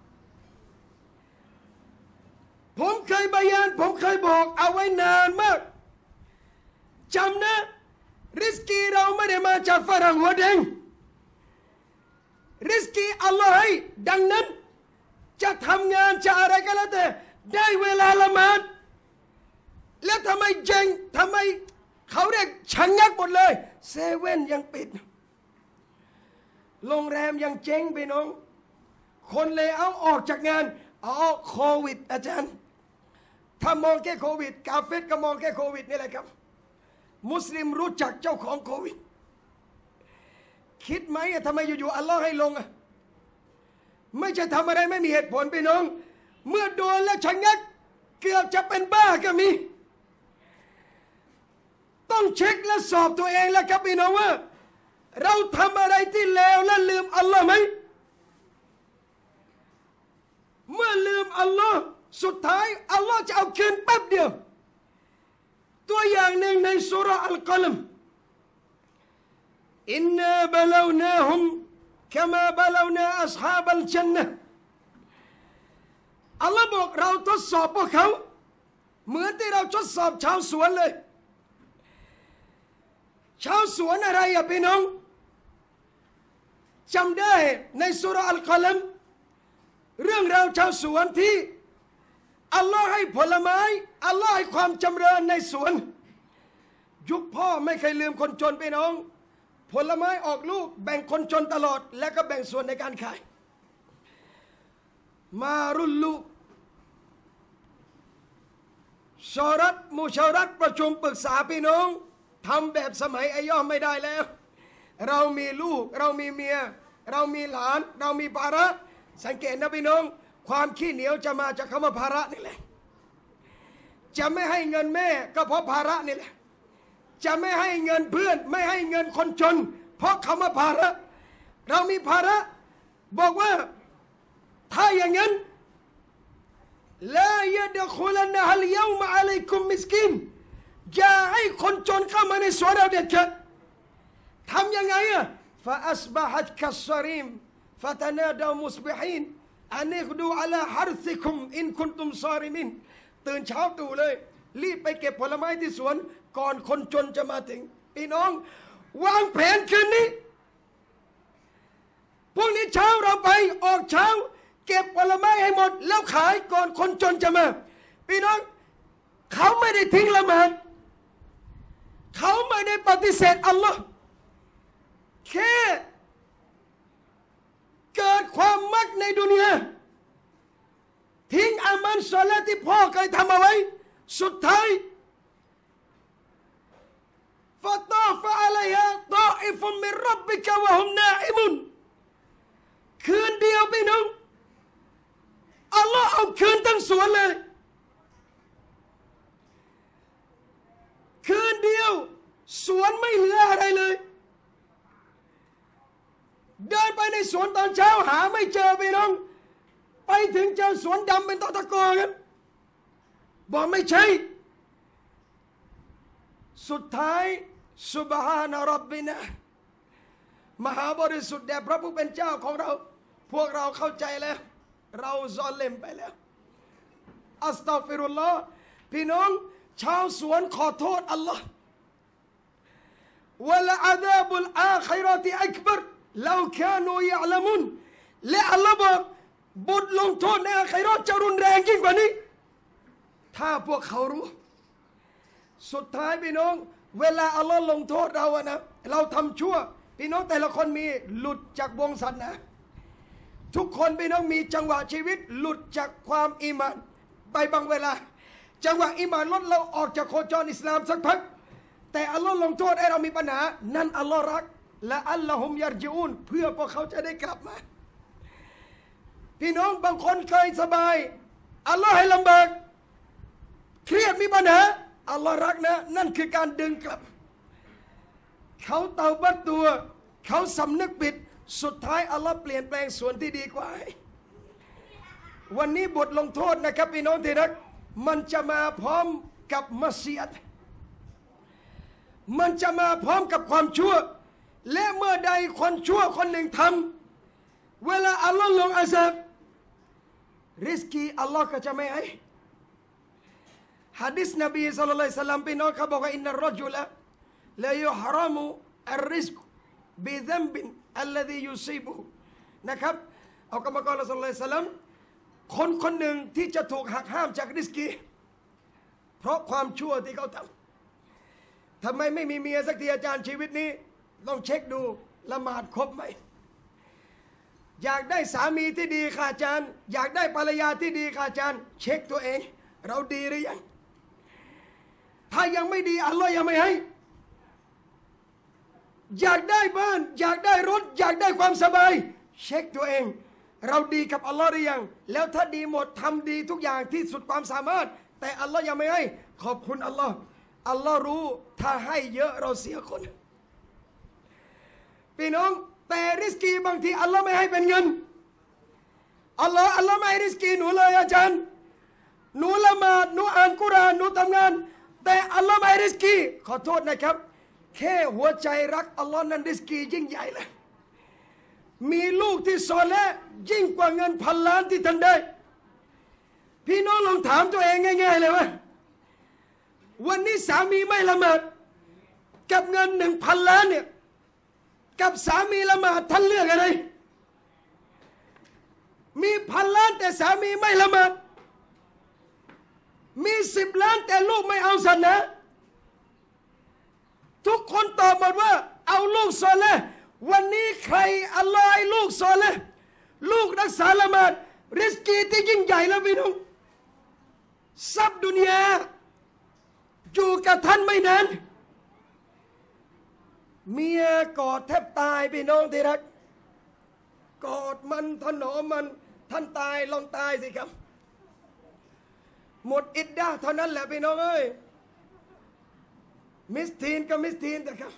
ผมเคยบายานผมเคยบอกเอาไว้นานมากจำนะริสกีเราไม่ได้มาจากฝรั่งหัวแดงริสกีอัลลอฮ์ให้ดังนั้นจะทำงานจะอะไรก็แล้วแต่ได้เวลาละหมาดแล้วทำไมเจงทำไมเขาเรียกชังงักหมดเลยเซเว่นยังปิดโรงแรมยังเจ๊งไปน้องคนเลยเอาออกจากงานอ๋อโควิดอาจารย์ถ้ามองแค่โควิดกาเฟสก็มองแค่โควิดนี่แหละครับมุสลิมรู้จักเจ้าของโควิดคิดไหมทำไมอยู่ๆอัลลอฮ์ให้ลงอ่ะไม่ใช่ทำอะไรไม่มีเหตุผลไปน้องเมื่อโดนแล้วชะงักเกือบจะเป็นบ้าก็มีต้องเช็คและสอบตัวเองแล้วครับพี่น้องว่าเราทำอะไรที่เลวและลืมอัลลอฮ์ไหมเมื่อลืมอัลลอฮ์สุดท้ายอัลลอฮ์จะเอาคืนแป๊บเดียวตัวอย่างหนึ่งในสุราอัลกอลัมอินนาบะลาวนาฮุมคามาบะลาวนาอัศฮาบัลญันนะห์อัลลอฮ์บอกเราทดสอบพวกเขาเหมือนที่เราทดสอบชาวสวนเลยชาวสวนอะไรอะพี่น้องจำได้ในสุราอัลกอลัมเรื่องราวชาวสวนที่อัลลอฮ์ให้ผลไม้อัลลอฮ์ให้ความจำเริญในสวนยุคพ่อไม่เคยลืมคนจนพี่น้องผลไม้ออกลูกแบ่งคนจนตลอดและก็แบ่งส่วนในการขายมารุ่นลูกชอรัตมูชารัตประชุมปรึกษาพี่น้องทำแบบสมัยอาย่อมไม่ได้แล้วเรามีลูกเรามีเมียเรามีหลานเรามีภาระสังเกตนะพี่น้องความขี้เหนียวจะมาจากคำว่าภาระนี่แหละจะไม่ให้เงินแม่ก็เพราะภาระนี่แหละจะไม่ให้เงินเพื่อนไม่ให้เงินคนจนเพราะคำว่าภาระเรามีภาระบอกว่าถ้าอย่างนั้นลายะดะคุลนะฮัลเยามาอะลัยกุมมิสกินอย่าให้คนจนเข้ามาในสวนเราเด็ดขาดทำยังไงอะฟาอัสบะฮัดคัสซาริมฟาตนาดามุสบิฮินอันนี้ดูอัลาฮาร์ซิคุมอินคุนตุมซาริมินตื่นเช้าตู่เลยรีบไปเก็บผลไม้ที่สวนก่อนคนจนจะมาถึงพี่น้องวางแผนคืนนี้พรุ่งนี้เช้าเราไปออกเช้าเก็บผลไม้ให้หมดแล้วขายก่อนคนจนจะมาพี่น้องเขาไม่ได้ทิ้งละหมาดเขาไม่ได้ปฏิเสธอัลลอฮ์แค่เกิดความมักในดุนยาทิ้งอามันศอลาที่พ่อเคยทำเอาไว้สุดท้ายฟาตาฟะอะลัยฮะตาอิฟุมมินร็อบบิกะวะฮุมนาอิมุนคืนเดียวพี่น้องอัลลอฮ์เอาคืนทั้งสวนเลยคืนเดียวสวนไม่เหลืออะไรเลยเดินไปในสวนตอนเช้าหาไม่เจอพี่น้องไปถึงเจอสวนดำเป็นตอตะกอกันบอกไม่ใช่สุดท้ายซุบฮานะร็อบบินะมหาบริสุทธิ์แด่พระผู้เป็นเจ้าของเราพวกเราเข้าใจแล้วเราซอลเลมไปแล้วอัสตัฆฟิรุลลอฮ์พี่น้องชาวสวนขอโทษอัลลอฮ์วะละอาซาบุลอาคิเราะติอักบัรเราแค่นูยะละมุนและอัลลอฮ์บอกบทลงโทษในอาคิเราะห์จะรุนแรงยิ่งกว่านี้ถ้าพวกเขารู้สุดท้ายพี่น้องเวลาอัลลอฮ์ลงโทษเราอะนะเราทำชั่วพี่น้องแต่ละคนมีหลุดจากวงศาสนาทุกคนพี่น้องมีจังหวะชีวิตหลุดจากความอีมานไปบางเวลาจังหวะอีมานลดเราออกจากโคจรอิสลามสักพักแต่อัลลอฮ์ลงโทษให้เรามีปัญหานั่นอัลลอฮ์รักและอัลลอฮุมยัรจิอูนเพื่อพวกเขาจะได้กลับมาพี่น้องบางคนเคยสบายอัลลอฮ์ให้ลำบากเครียดมีปัญหาอัลลอฮ์รักนะนั่นคือการดึงกลับเขาเตาบัตตัวเขาสำนึกผิดสุดท้ายอัลลอฮ์เปลี่ยนแปลงส่วนที่ดีกว่าวันนี้บทลงโทษนะครับพี่น้องที่รักมันจะมาพร้อมกับมัสยิดมันจะมาพร้อมกับความชั่วและเมื่อใดคนชั่วคนหนึ่งทำเวลาอัลลอฮ์ลงอาซาบริสกีอัลลอฮ์ก็จะไม่ให้หะดีษนบีศ็อลลัลลอฮุอะลัยฮิวะซัลลัมพี่น้องเขาบอกว่าอินนัรรจุละลายุฮรมุอัรริซกบิซัมบินอัลลซียุซีบุนะครับเอากรรมกรละศ็อลลัลลอฮุอะลัยฮิวะซัลลัมคนคนหนึ่งที่จะถูกหักห้ามจากริสกีเพราะความชั่วที่เขาทำทำไมไม่มีเมียสักทีอาจารย์ชีวิตนี้ต้องเช็คดูละหมาดครบไหมอยากได้สามีที่ดีค่ะอาจารย์อยากได้ภรรยาที่ดีค่ะอาจารย์เช็คตัวเองเราดีหรือยังถ้ายังไม่ดีอัลลอฮ์ยังไม่ให้อยากได้บ้านอยากได้รถอยากได้ความสบายเช็คตัวเองเราดีกับอัลลอฮ์หรือยังแล้วถ้าดีหมดทำดีทุกอย่างที่สุดความสามารถแต่อัลลอฮ์ยังไม่ให้ขอบคุณอัลลอฮ์อัลลอฮ์รู้ถ้าให้เยอะเราเสียคนพี่น้องแต่ริสกีบางทีอัลลอฮ์ไม่ให้เป็นเงินอัลลอฮ์อัลลอฮ์ไม่ให้ริสกีหนูเลยอาจารย์หนูละหมาดหนูอ่านกุรอานหนูทำงานแต่อัลลอฮ์ไม่ให้ริสกีขอโทษนะครับแค่หัวใจรักอัลลอฮ์นั้นริสกียิ่งใหญ่เลยมีลูกที่ซอเลห์ยิ่งกว่าเงินพันล้านที่ท่านได้พี่น้องลองถามตัวเองง่ายๆเลยว่าวันนี้สามีไม่ละหมาดกับเงินหนึ่งพันล้านเนี่ยกับสามีละหมาดท่านเลือกอะไรมีพันล้านแต่สามีไม่ละหมาดมีสิบล้านแต่ลูกไม่เอาศาสนาทุกคนตอบหมดว่าเอาลูกซอเลห์วันนี้ใครอัลลอฮ์ให้ลูกซอเลห์ลูกรักษาละหมาดริสกีที่ยิ่งใหญ่แล้วพี่น้องทรัพย์ดุนยาอยู่กับท่านไม่นานเมียกอดแทบตายพี่น้องที่รักกอดมันถนอมมันท่านตายลองตายสิครับหมดอิดดะเท่านั้นแหละพี่น้องเอ้ยมิสทีนก็มิสทีนแต่ครับ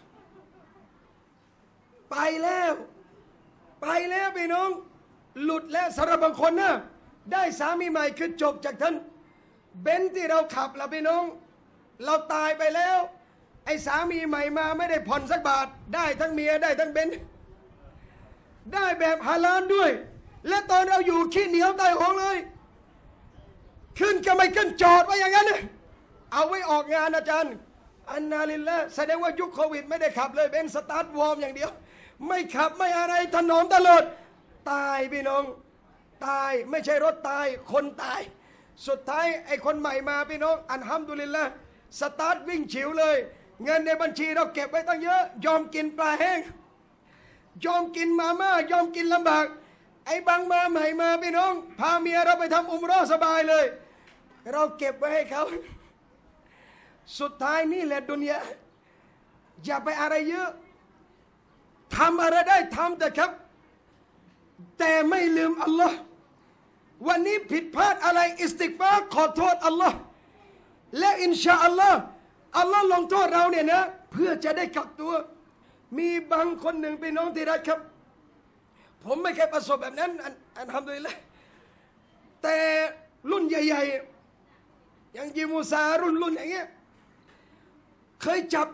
ไปแล้วไปแล้วพี่น้องหลุดแล้วสำหรับบางคนนะได้สามีใหม่คือจบจากท่านเบนซ์ที่เราขับละพี่น้องเราตายไปแล้วไอ้สามีใหม่มาไม่ได้ผ่อนสักบาทได้ทั้งเมียได้ทั้งเบนได้แบบฮาลาลด้วยและตอนเราอยู่ขี้เหนียวตายโหงเลยขึ้นก็ไม่ขึ้นจอดไว้อย่างนั้นเอาไว้ออกงานอาจารย์อันนาลิลละแสดงว่ายุคโควิดไม่ได้ขับเลยเบนสตาร์ทวอร์มอย่างเดียวไม่ขับไม่อะไรถนนตลอดตายพี่น้องตายไม่ใช่รถตายคนตายสุดท้ายไอ้คนใหม่มาพี่น้องอัลฮัมดุลิลละสตาร์ทวิ่งฉิวเลยเงินในบัญชีเราเก็บไว้ตั้งเยอะยอมกินปลาแห้งยอมกินมาม่ายอมกินลำบากไอ้บางมาใหม่มาพี่น้องพาเมียเราไปทำอุมเราะห์สบายเลยเราเก็บไว้ให้เขาสุดท้ายนี่แหละดุนยาอย่าไปอะไรเยอะทำอะไรได้ทำแต่ครับแต่ไม่ลืมอัลลอฮ์วันนี้ผิดพลาดอะไรอิสติกฟาร์ขอโทษอัลลอฮ์และอินชาอัลลอฮ์อัลลอฮ์ลงโทษเราเนี่ยนะเพื่อจะได้กลับตัวมีบางคนหนึ่งพี่น้องที่รักครับผมไม่เคยประสบแบบนั้นอันอันทำด้วยเลยแต่รุ่นใหญ่ๆอย่างยิมูซารุ่นรุ่นอย่างเงี้ยเคยจับ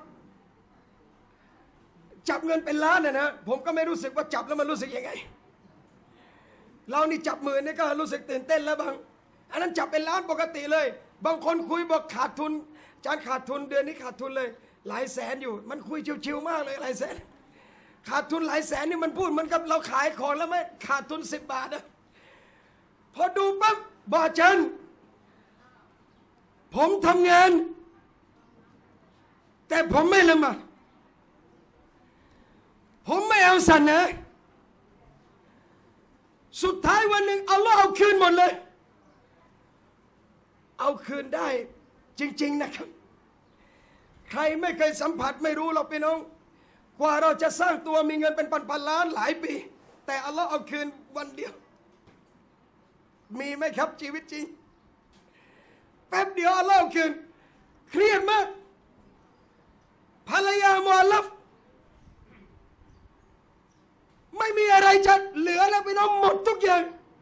จับเงินเป็นล้านนะนะผมก็ไม่รู้สึกว่าจับแล้วมันรู้สึกยังไงเรานี่จับหมื่นนี่ก็รู้สึกตื่นเต้นแล้วบางอันนั้นจับเป็นล้านปกติเลยบางคนคุยบอกขาดทุนจานขาดทุนเดือนนี้ขาดทุนเลยหลายแสนอยู่มันคุยชิวๆมากเลยหลายแสนขาดทุนหลายแสนนี่มันพูดเหมือนกับเราขายของแล้วไหมขาดทุนสิบบาทนะพอดูปั๊บบาจันผมทำงานแต่ผมไม่ละหมาดผมไม่เอาสันนะสุดท้ายวันหนึ่งอัลลอฮ์เอาคืนหมดเลยเอาคืนได้จริงๆนะครับใครไม่เคยสัมผัสไม่รู้หรอกพี่น้องกว่าเราจะสร้างตัวมีเงินเป็นพันๆล้านหลายปีแต่อัลลอฮ์เอาคืนวันเดียวมีไหมครับชีวิตจริงแป๊บเดียวอัลลอฮ์เอาคืนเครียดมากภรรยามุอัลลัฟไม่มีอะไรจะเหลือแล้วพี่น้องหมดทุกอย่าง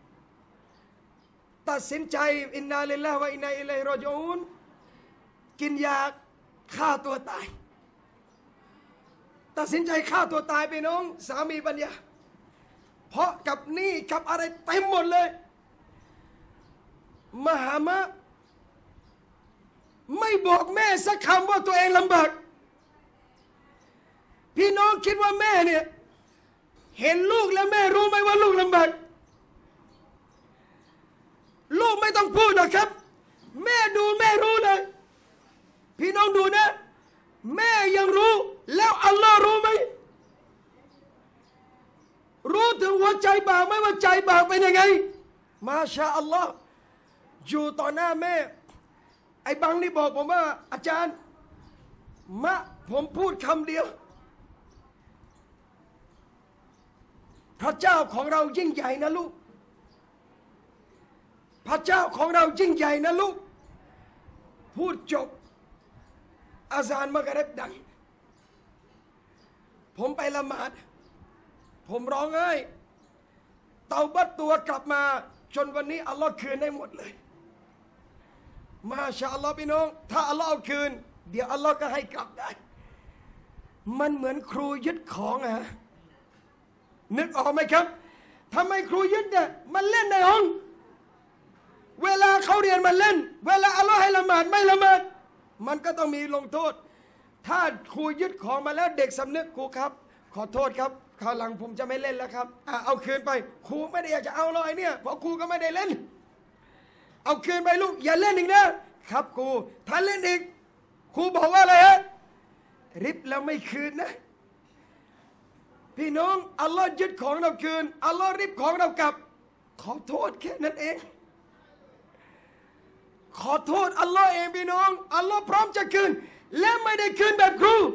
ตัดสินใจอินนาลิลลาฮิวะอินนาอิลัยฮิรอญิอูนกินยาฆ่าตัวตายตัดสินใจฆ่าตัวตายพี่น้องสามีปัญญาเพราะกับหนี้กับอะไรเต็มหมดเลยมหามะไม่บอกแม่สักคำว่าตัวเองลำบากพี่น้องคิดว่าแม่เนี่ยเห็นลูกแล้วแม่รู้ไหมว่าลูกลำบากลูกไม่ต้องพูดหรอกครับแม่ดูแม่รู้เลยพี่น้องดูนะแม่ยังรู้แล้วอัลลอฮ์รู้ไหมรู้ถึงหัวใจบากไหมว่าใจบากเป็นยังไงมาชาอัลลอฮ์อยู่ต่อหน้าแม่ไอ้บังนี่บอกผมว่าอาจารย์มะผมพูดคำเดียวพระเจ้าของเรายิ่งใหญ่นะลูกพระเจ้าของเรายิ่งใหญ่นะลูกพูดจบอาซานมักริบดังผมไปละหมาดผมร้องไห้เตาบัตตัวกลับมาจนวันนี้อัลลอฮ์คืนได้หมดเลยมาชาอัลลอฮ์พี่น้องถ้าอัลลอฮ์เอาคืนเดี๋ยวอัลลอฮ์ก็ให้กลับได้มันเหมือนครูยึดของอะนึกออกไหมครับทำไมครูยึดเนี่ยมันเล่นในห้องเวลาเขาเรียนมันเล่นเวลาอัลลอฮ์ให้ละหมาดไม่ละหมาดมันก็ต้องมีลงโทษถ้าครูยึดของมาแล้วเด็กสำนึกครูครับขอโทษครับคราวหลังผมจะไม่เล่นแล้วครับอ่ะเอาคืนไปครูไม่ได้อยากจะเอาเลยเนี่ยเพราะครูก็ไม่ได้เล่นเอาคืนไปลูกอย่าเล่นอีกนะครับครูถ้าเล่นอีกครูบอกว่าอะไรฮะริบแล้วไม่คืนนะพี่น้องอัลลอฮ์ยึดของเราคืนอัลลอฮ์ริบของเรากลับขอโทษแค่นั้นเองขอโทษอัลลอฮ์เองพี่น้องอัลลอฮ์พร้อมจะคืนและไม่ได้คืนแบบครู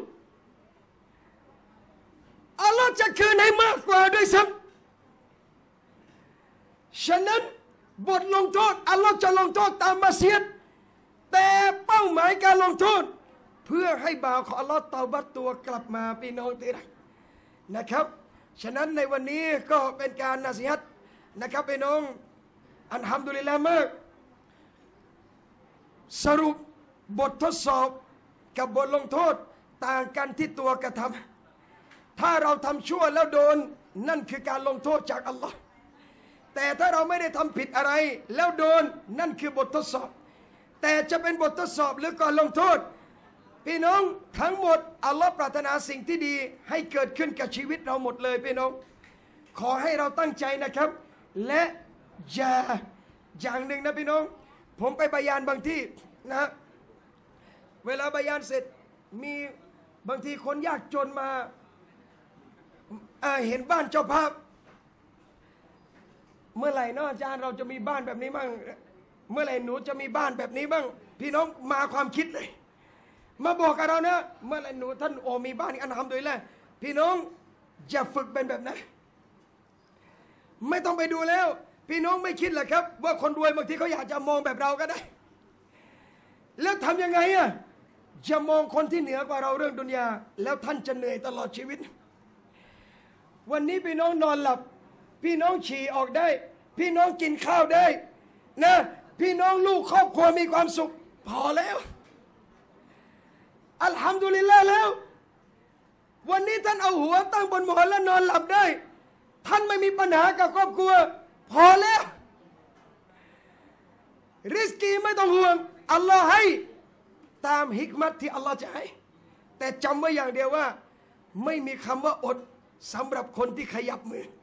อัลลอฮ์จะคืนให้มากกว่าด้วยซ้ำฉะนั้นบทลงโทษอัลลอฮ์จะลงโทษตามมัสยิดแต่เป้าหมายการลงโทษเพื่อให้บ่าวของอัลลอฮ์เตาบัตตัวกลับมาพี่น้องที่รักนะครับฉะนั้นในวันนี้ก็เป็นการนาซีฮัตนะครับพี่น้องอัลฮัมดุลิลลาห์มากสรุปบททดสอบกับบทลงโทษต่างกันที่ตัวกระทำถ้าเราทำชั่วแล้วโดนนั่นคือการลงโทษจากอัลลอฮ์แต่ถ้าเราไม่ได้ทำผิดอะไรแล้วโดนนั่นคือบททดสอบแต่จะเป็นบททดสอบหรือการลงโทษพี่น้องทั้งหมดอัลลอฮ์ปรารถนาสิ่งที่ดีให้เกิดขึ้นกับชีวิตเราหมดเลยพี่น้องขอให้เราตั้งใจนะครับและอย่าอย่างหนึ่งนะพี่น้องผมไปบายานบางที่นะเวลาบายานเสร็จมีบางทีคนยากจนมาเห็นบ้านเจ้าภาพเมื่อไหร่เนาะอาจารย์เราจะมีบ้านแบบนี้บ้างเมื่อไหร่หนูจะมีบ้านแบบนี้บ้างพี่น้องมาความคิดเลยมาบอกกับเรานะเมื่อไหร่หนูท่านโอมีบ้านอันทำโดยแล้วพี่น้องอย่าฝึกเป็นแบบนั้นไม่ต้องไปดูแล้วพี่น้องไม่คิดเหรอครับว่าคนรวยบางทีเขาอยากจะมองแบบเราก็ได้แล้วทำยังไงอ่ะจะมองคนที่เหนือกว่าเราเรื่องดุนยาแล้วท่านจะเหนื่อยตลอดชีวิตวันนี้พี่น้องนอนหลับพี่น้องฉี่ออกได้พี่น้องกินข้าวได้นะพี่น้องลูกครอบครัวมีความสุขพอแล้วอัลฮัมดุลิลลาห์แล้ววันนี้ท่านเอาหัวตั้งบนหมอนแล้วนอนหลับได้ท่านไม่มีปัญหากับครอบครัวพอแล้วริสกีไม่ต้องห่วงอัลลอฮ์ให้ตามฮิกมัตที่อัลลอฮ์จะให้แต่จำไว้อย่างเดียวว่าไม่มีคำว่าอดสำหรับคนที่ขยับมือ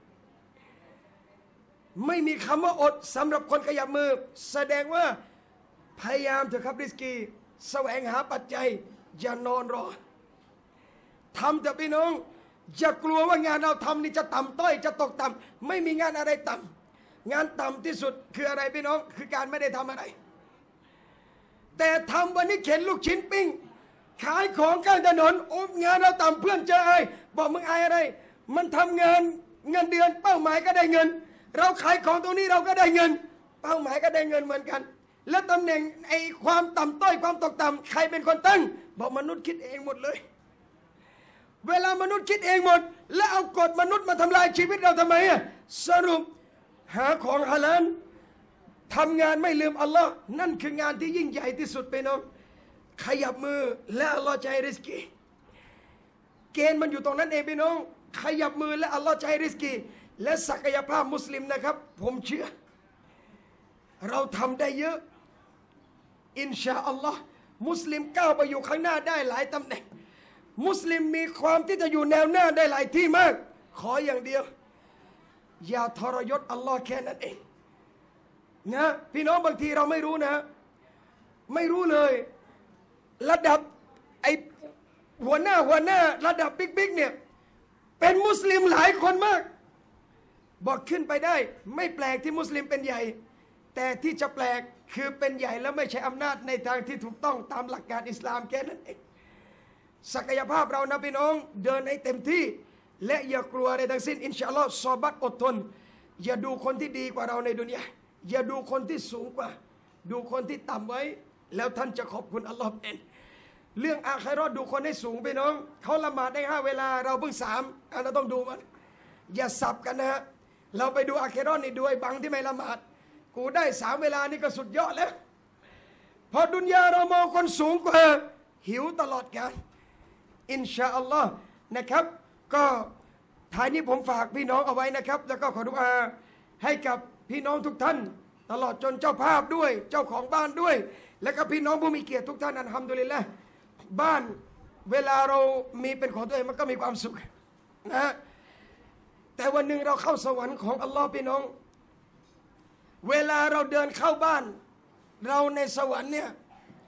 ไม่มีคำว่าอดสำหรับคนขยับมือแสดงว่าพยายามเถอะครับริสกีแสวงหาปัจจัยอย่านอนรอทำแต่พี่น้องอย่ากลัวว่างานเราทำนี่จะต่ำต้อยจะตกต่ำไม่มีงานอะไรต่ำงานต่ำที่สุดคืออะไรพี่น้องคือการไม่ได้ทำอะไรแต่ทำวันนี้เข็นลูกชิ้นปิ้งขายของข้างถนนโอ้งานเราต่ำเพื่อนเจอไอ้บอกมึงอายอะไรมันทำงานเงินเดือนเป้าหมายก็ได้เงินเราขายของตรงนี้เราก็ได้เงินเป้าหมายก็ได้เงินเหมือนกันและตำแหน่งไอ้ความต่ำต้อยความตกต่ำใครเป็นคนตั้งบอกมนุษย์คิดเองหมดเลยเวลามนุษย์คิดเองหมดแล้วเอากฎมนุษย์มาทำลายชีวิตเราทำไมอ่ะสรุปหาของฮาลาลทำงานไม่ลืมอัลลอฮ์นั่นคืองานที่ยิ่งใหญ่ที่สุดไปน้องขยับมือและอัลลอฮ์ใจริสกีเกณฑ์มันอยู่ตรงนั้นเองพี่น้องขยับมือและอัลลอฮ์ใจริสกีและศักยภาพมุสลิมนะครับผมเชื่อเราทำได้เยอะอินชาอัลลอฮ์มุสลิมก้าวไปอยู่ข้างหน้าได้หลายตำแหน่งมุสลิมมีความที่จะอยู่แนวหน้าได้หลายที่มากขออย่างเดียวอย่าทรยศอัลลอฮ์แค่นั้นเองนะพี่น้องบางทีเราไม่รู้นะไม่รู้เลยระดับไอหัวหน้าหัวหน้าระดับบิ๊กๆเนี่ยเป็นมุสลิมหลายคนมากบอกขึ้นไปได้ไม่แปลกที่มุสลิมเป็นใหญ่แต่ที่จะแปลกคือเป็นใหญ่แล้วไม่ใช่อำนาจในทางที่ถูกต้องตามหลักการอิสลามแค่นั้นเองศักยภาพเรานะพี่น้องเดินให้เต็มที่และอย่ากลัวอะไรทั้งสิ้นอินชาอัลลอฮ์ซอบัตอดทนอย่าดูคนที่ดีกว่าเราในดุนยาอย่าดูคนที่สูงกว่าดูคนที่ต่ำไว้แล้วท่านจะขอบคุณอัลลอฮ์เองเรื่องอาคิเราะห์ดูคนให้สูงพี่น้องเขาละหมาดได้ห้าเวลาเราเพิ่งสามเราต้องดูมันอย่าสับกันนะฮะเราไปดูอาคิเราะห์นี่ดูไอ้บังที่ไม่ละหมาดกูได้สามเวลานี่ก็สุดยอดแล้วพอดุนยาเรามองคนสูงกว่าหิวตลอดกาลอินชาอัลลอฮ์นะครับก็ท้ายนี้ผมฝากพี่น้องเอาไว้นะครับแล้วก็ขอดุอาให้กับพี่น้องทุกท่านตลอดจนเจ้าภาพด้วยเจ้าของบ้านด้วยและก็พี่น้องผู้มีเกียรติทุกท่านอัลฮัมดุลิลละห์บ้านเวลาเรามีเป็นของตัวเองมันก็มีความสุขนะแต่วันหนึ่งเราเข้าสวรรค์ของอัลลอฮ์พี่น้องเวลาเราเดินเข้าบ้านเราในสวรรค์เนี่ย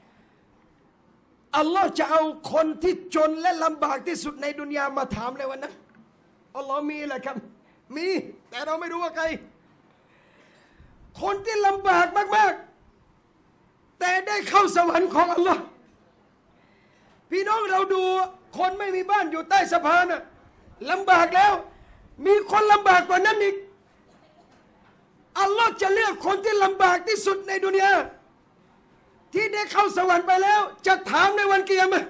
อัลลอฮ์จะเอาคนที่จนและลำบากที่สุดในดุนยามาถามเลยวันนั้นอัลลอฮ์มีแหละครับมีแต่เราไม่รู้ว่าใครคนที่ลำบากมากๆแต่ได้เข้าสวรรค์ของอัลลอฮ์พี่น้องเราดูคนไม่มีบ้านอยู่ใต้สะพานน่ะลำบากแล้วมีคนลำบากกว่านั้นอีกอัลลอฮ์จะเลือกคนที่ลำบากที่สุดในดุนยาที่ได้เข้าสวรรค์ไปแล้วจะถามในวันเกียรติ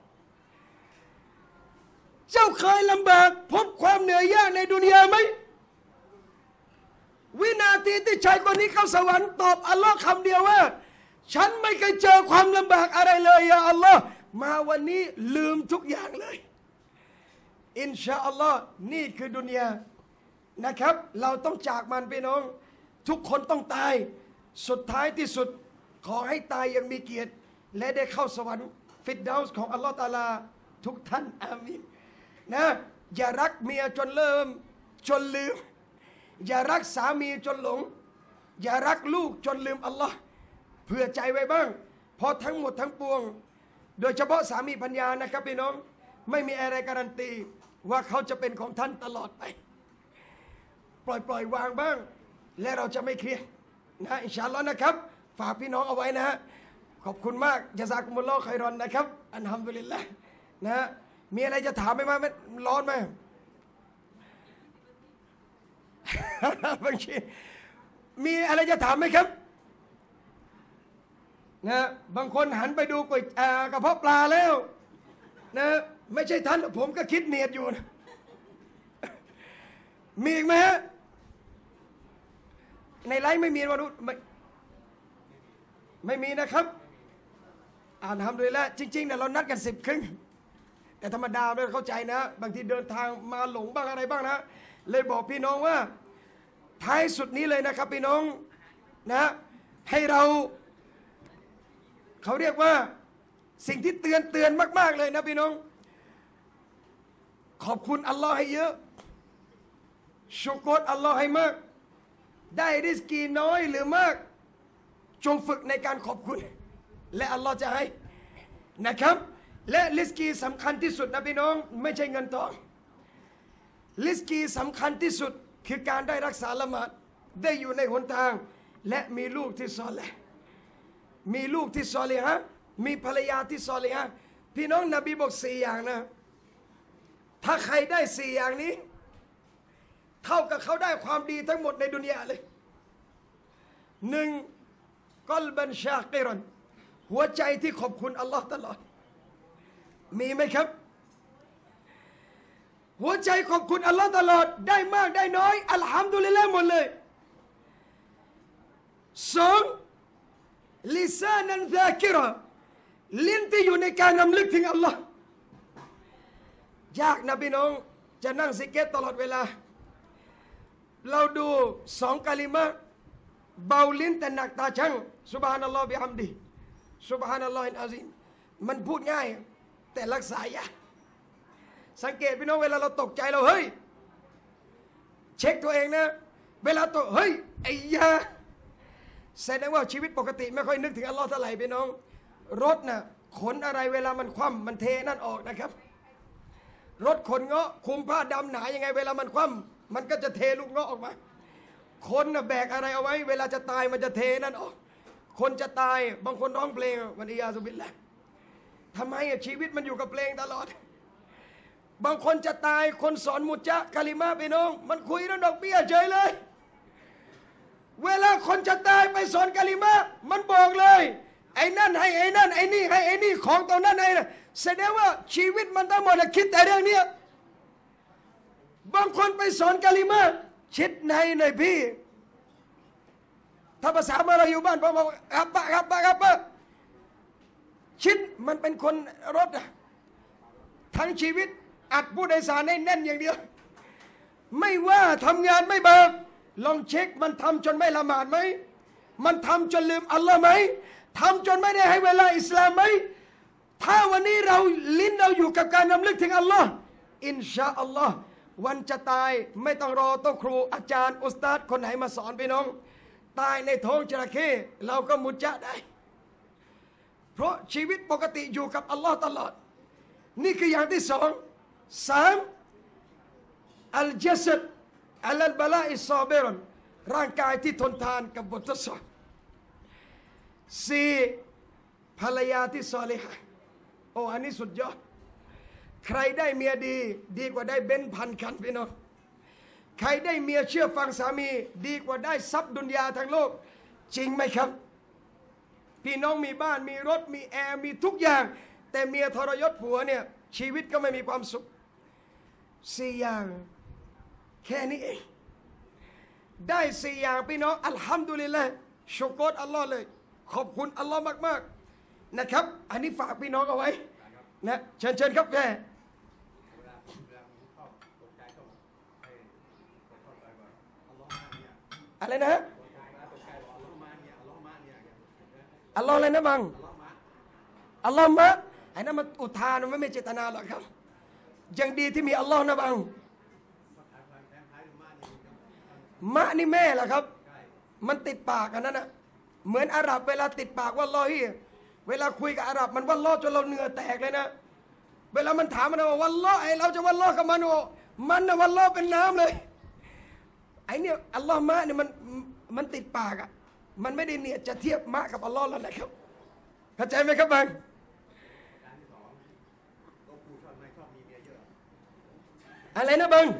เจ้าเคยลำบากพบความเหนื่อยยากในดุนยาไหมวินาทีที่ชายคนนี้เข้าสวรรค์ตอบอัลลอฮ์คำเดียวว่าฉันไม่เคยเจอความลำบากอะไรเลยยาอัลลอฮ์มาวันนี้ลืมทุกอย่างเลยอินชาอัลลอฮ์นี่คือดุนยานะครับเราต้องจากมันพี่น้องทุกคนต้องตายสุดท้ายที่สุดขอให้ตายยังมีเกียรติและได้เข้าสวรรค์ฟิดดาวส์ของอัลลอฮ์ตะอาลาทุกท่านอามีนนะอย่ารักเมียจนเริ่มจนลืมอย่ารักสามีจนหลงอย่ารักลูกจนลืมอัลลอฮ์เผื่อใจไว้บ้างเพราะทั้งหมดทั้งปวงโดยเฉพาะสามีภรรยานะครับพี่น้องไม่มีอะไรการันตีว่าเขาจะเป็นของท่านตลอดไปปล่อยปล่อยวางบ้างและเราจะไม่เครียดนะอินชาอัลลอฮ์นะครับฝากพี่น้องเอาไว้นะฮะขอบคุณมากยะซากุมุลลอฮ์ค็อยรอนนะครับอัลฮัมดุลิลละห์นะฮะมีอะไรจะถามไหมมาไม่ร้อนไหมบางทีมีอะไรจะถามไหมครับนะบางคนหันไปดูก๋วยกระเพาะปลาแล้วนะไม่ใช่ท่านผมก็คิดเนียดอยู่นะมีอีกไหมฮะในไลฟ์ไม่มีวะนุไม่ไม่มีนะครับอ่านทำเลยแล้วจริงๆเนี่ยเรานัดกันสิบครึ่งแต่ธรรมดาเราเข้าใจนะบางทีเดินทางมาหลงบ้างอะไรบ้างนะเลยบอกพี่น้องว่าท้ายสุดนี้เลยนะครับพี่น้องนะให้เราเขาเรียกว่าสิ่งที่เตือนเตือนมากๆเลยนะพี่น้องขอบคุณอัลลอฮ์ให้เยอะชุกรอัลลอฮ์ให้มากได้ริสกีน้อยหรือมากจงฝึกในการขอบคุณและอัลลอฮ์จะให้นะครับและริสกีสำคัญที่สุดนะพี่น้องไม่ใช่เงินทองริสกีสำคัญที่สุดคือการได้รักษาละหมาดได้อยู่ในหนทางและมีลูกที่ซอลิฮ์มีลูกที่ซอลิฮะมีภรรยาที่ซอลิฮะพี่น้องนบีบอกสี่อย่างนะถ้าใครได้สี่อย่างนี้เท่ากับเขาได้ความดีทั้งหมดในดุนยาเลยหนึ่งกอลบันชากิรันหัวใจที่ขอบคุณอัลลอฮ์ตลอดมีไหมครับหัวใจขอบคุณอัลลอฮ์ตลอดได้มากได้น้อยอัลฮัมดุลิลละห์หมดเลยสองลิซานันซากิระลิ้นที่อยู่ในการรำลึกถึงอัลลอฮ์ยากนะพี่น้องจะนั่งซิกเก็ตตลอดเวลาเราดูสองกะลิมะเบาลิ้นแต่หนักตาช่างซุบฮานัลลอฮ์บิฮัมดิซุบฮานัลลอฮิลอาซีมมันพูดง่ายแต่รักษายากสังเกตพี่น้องเวลาเราตกใจเราเฮ้ยเช็คตัวเองนะเวลาตกเฮ้ยไอ้ยาแสดงว่าชีวิตปกติไม่ค่อยนึกถึงอัลลอฮ์เท่าไหร่พี่น้องรถน่ะขนอะไรเวลามันคว่ำมันเทนั่นออกนะครับรถขนเงาะคุมผ้าดำหนายังไงเวลามันคว่ำมันก็จะเทลูกเงาะออกมาคนน่ะแบกอะไรเอาไว้เวลาจะตายมันจะเทนั่นออกคนจะตายบางคนร้องเพลงวันนี้ยาสุบิลละทำไมชีวิตมันอยู่กับเพลงตลอดบางคนจะตายคนสอนมุจจะกะลิมาพี่น้องมันคุยเรื่องดอกเบี้ยเฉยเลยเวลาคนจะตายไปสอนกะลิมามันบอกเลยไอ้นั่นให้ไอ้นั่นไอ้นี่ให้ไอ้นี่ของตรงนั้นให้นะแสดงว่าชีวิตมันทั้งหมดคิดแต่เรื่องนี้บางคนไปสอนกะลิมาชิดในหน่อยพี่ถ้าภาษามาเราอยู่บ้านบอกว่าครับปะครับปะครับปะชิดมันเป็นคนรถทั้งชีวิตอัดผู้โดยสารให้แน่นอย่างเดียวไม่ว่าทำงานไม่เบิกลองเช็คมันทำจนไม่ละหมาดไหมมันทำจนลืมอัลลอฮ์ไหมทำจนไม่ได้ให้เวลาอิสลามไหมถ้าวันนี้เราลิ้นเราอยู่กับการนำลึกถึงอัลลอฮ์อินชาอัลลอฮ์วันจะตายไม่ต้องรอโต๊ะครูอาจารย์อุสตาดคนไหนมาสอนพี่น้องตายในท้องจระเข้เราก็มุจจะได้เพราะชีวิตปกติอยู่กับอัลลอฮ์ตลอดนี่คืออย่างที่สองสามอัลจัสดอัลบะลาอิซอเบรอนร่างกายที่ทนทานกับบททดสอบสี่ภรรยาที่ซอลิฮะโอ้อันนี้สุดยอดใครได้เมียดีดีกว่าได้เบนซ์พันคันพี่น้องใครได้เมียเชื่อฟังสามีดีกว่าได้ทรัพย์ดุนยาทั้งโลกจริงไหมครับพี่น้องมีบ้านมีรถมีแอร์มีทุกอย่างแต่เมียทรยศผัวเนี่ยชีวิตก็ไม่มีความสุขสี่อย่างแค่นี้เองได้สี่อย่างพี่น้องอัลฮัมดุลิลละห์ชุกรอัลลอฮ์เลยขอบคุณอัลลอฮ์มากๆนะครับอันนี้ฝากพี่น้องเอาไว้นะเชิญเชิญครับแกอะไรนะอัลลอฮ์อะไรนะบังอัลลอฮ์มะไอ้นั่นมันอุทานมันไม่เจตนาหรอกครับยังดีที่มีอัลลอฮ์นะบังมะนี่แม่แหละครับมันติดปากกันนั่นนะเหมือนอาหรับเวลาติดปากว่าลอฮีเวลาคุยกับอาหรับมันว่าลอจนเราเหงื่อแตกเลยนะเวลามันถามมันว่าวันลอไอเราจะวันลอกับมันโอมันนะวันลอเป็นน้ำเลยไอเนี่ยอัลลอฮ์มะเนี่ยมันมันติดปากอ่ะมันไม่ได้เนียจะเทียบมะกับอัลลอฮ์แล้วนะครับเข้าใจไหมครับบังอะไรนะบัง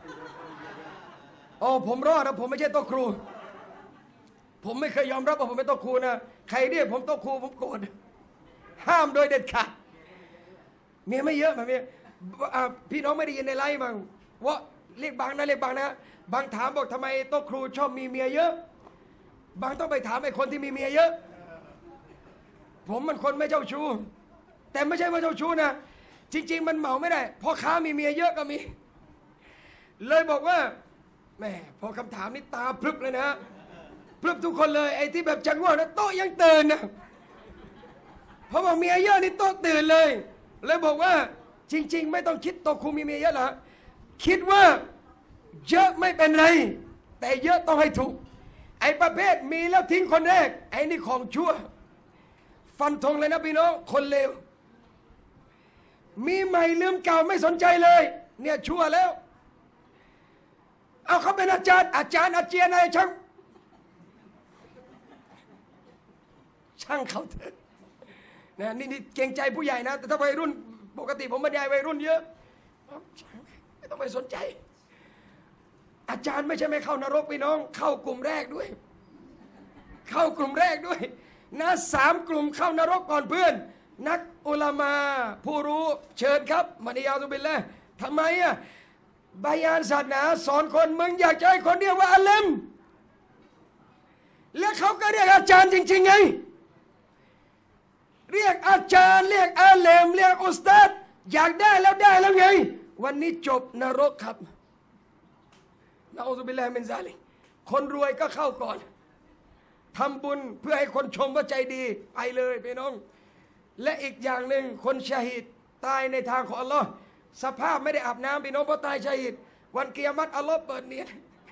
อ๋อผมรอดนะผมไม่ใช่โต๊ะครูผมไม่เคยยอมรับว่าผมเป็นโต๊ะครูนะใครเรียกผมโต๊ะครูผมโกรธห้ามโดยเด็ดขาดเมียไม่เยอะแบบนี้พี่น้องไม่ได้ยินในไลฟ์บ้างว่าเรียกบางนะเรียกบางนะบางถามบอกทำไมโต๊ะครูชอบมีเมียเยอะบางต้องไปถามไอ้คนที่มีเมียเยอะผมมันคนไม่เจ้าชู้แต่ไม่ใช่ว่าเจ้าชู้นะจริงๆมันเหมาไม่ได้พ่อค้ามีเมียเยอะก็มีเลยบอกว่าแม่พอคำถามนี้ตาพลึบเลยนะพลึบทุกคนเลยไอ้ที่แบบจังหวะนะโต๊ะยังตื่นนะเพราะบอกเมียเยอะนี่โต๊ะตื่นเลยเลยบอกว่าจริงๆไม่ต้องคิดโต๊ะครูมีเมียเยอะหรอคิดว่าเยอะไม่เป็นไรแต่เยอะต้องให้ถูกไอ้ประเภทมีแล้วทิ้งคนแรกไอ้นี่ของชั่วฟันธงเลยนะพี่น้องคนเลวมีใหม่ลืมเก่าไม่สนใจเลยเนี่ยชั่วแล้วเอาเขาเป็นอาจารย์อาจารย์อาเจียนอะไรช่างช่างเขาเถอะนะนี่นี่เกรงใจผู้ใหญ่นะแต่ถ้าวัยรุ่นปกติผมบรรยายวัยรุ่นเยอะไม่ต้องไปสนใจอาจารย์ไม่ใช่ไม่เข้านรกพี่น้องเข้ากลุ่มแรกด้วยเข้ากลุ่มแรกด้วยนะสามกลุ่มเข้านรกก่อนเพื่อนนักอุลามาผู้รู้เชิญครับมานิยาตุบิลละทำไมอ่ะบายานศาสนาสอนคนมึงอยากจะให้คนเรียกว่าอาเลมแล้วเขาก็เรียกอาจารย์จริงๆไงเรียกอาจารย์เรียกอาเลมเรียกอุสตาดอยากได้แล้วได้แล้วไงวันนี้จบนรกครับนะอูซุบิลลาฮิมินซาลิกคนรวยก็เข้าก่อนทำบุญเพื่อให้คนชมว่าใจดีไปเลยพี่น้องและอีกอย่างหนึ่งคนชาฮิดตายในทางของอัลลอฮ์สภาพไม่ได้อาบน้ำพี่น้องเพราะตายชาฮิดวันกิยามัตอัลลอฮ์เปิดเนียด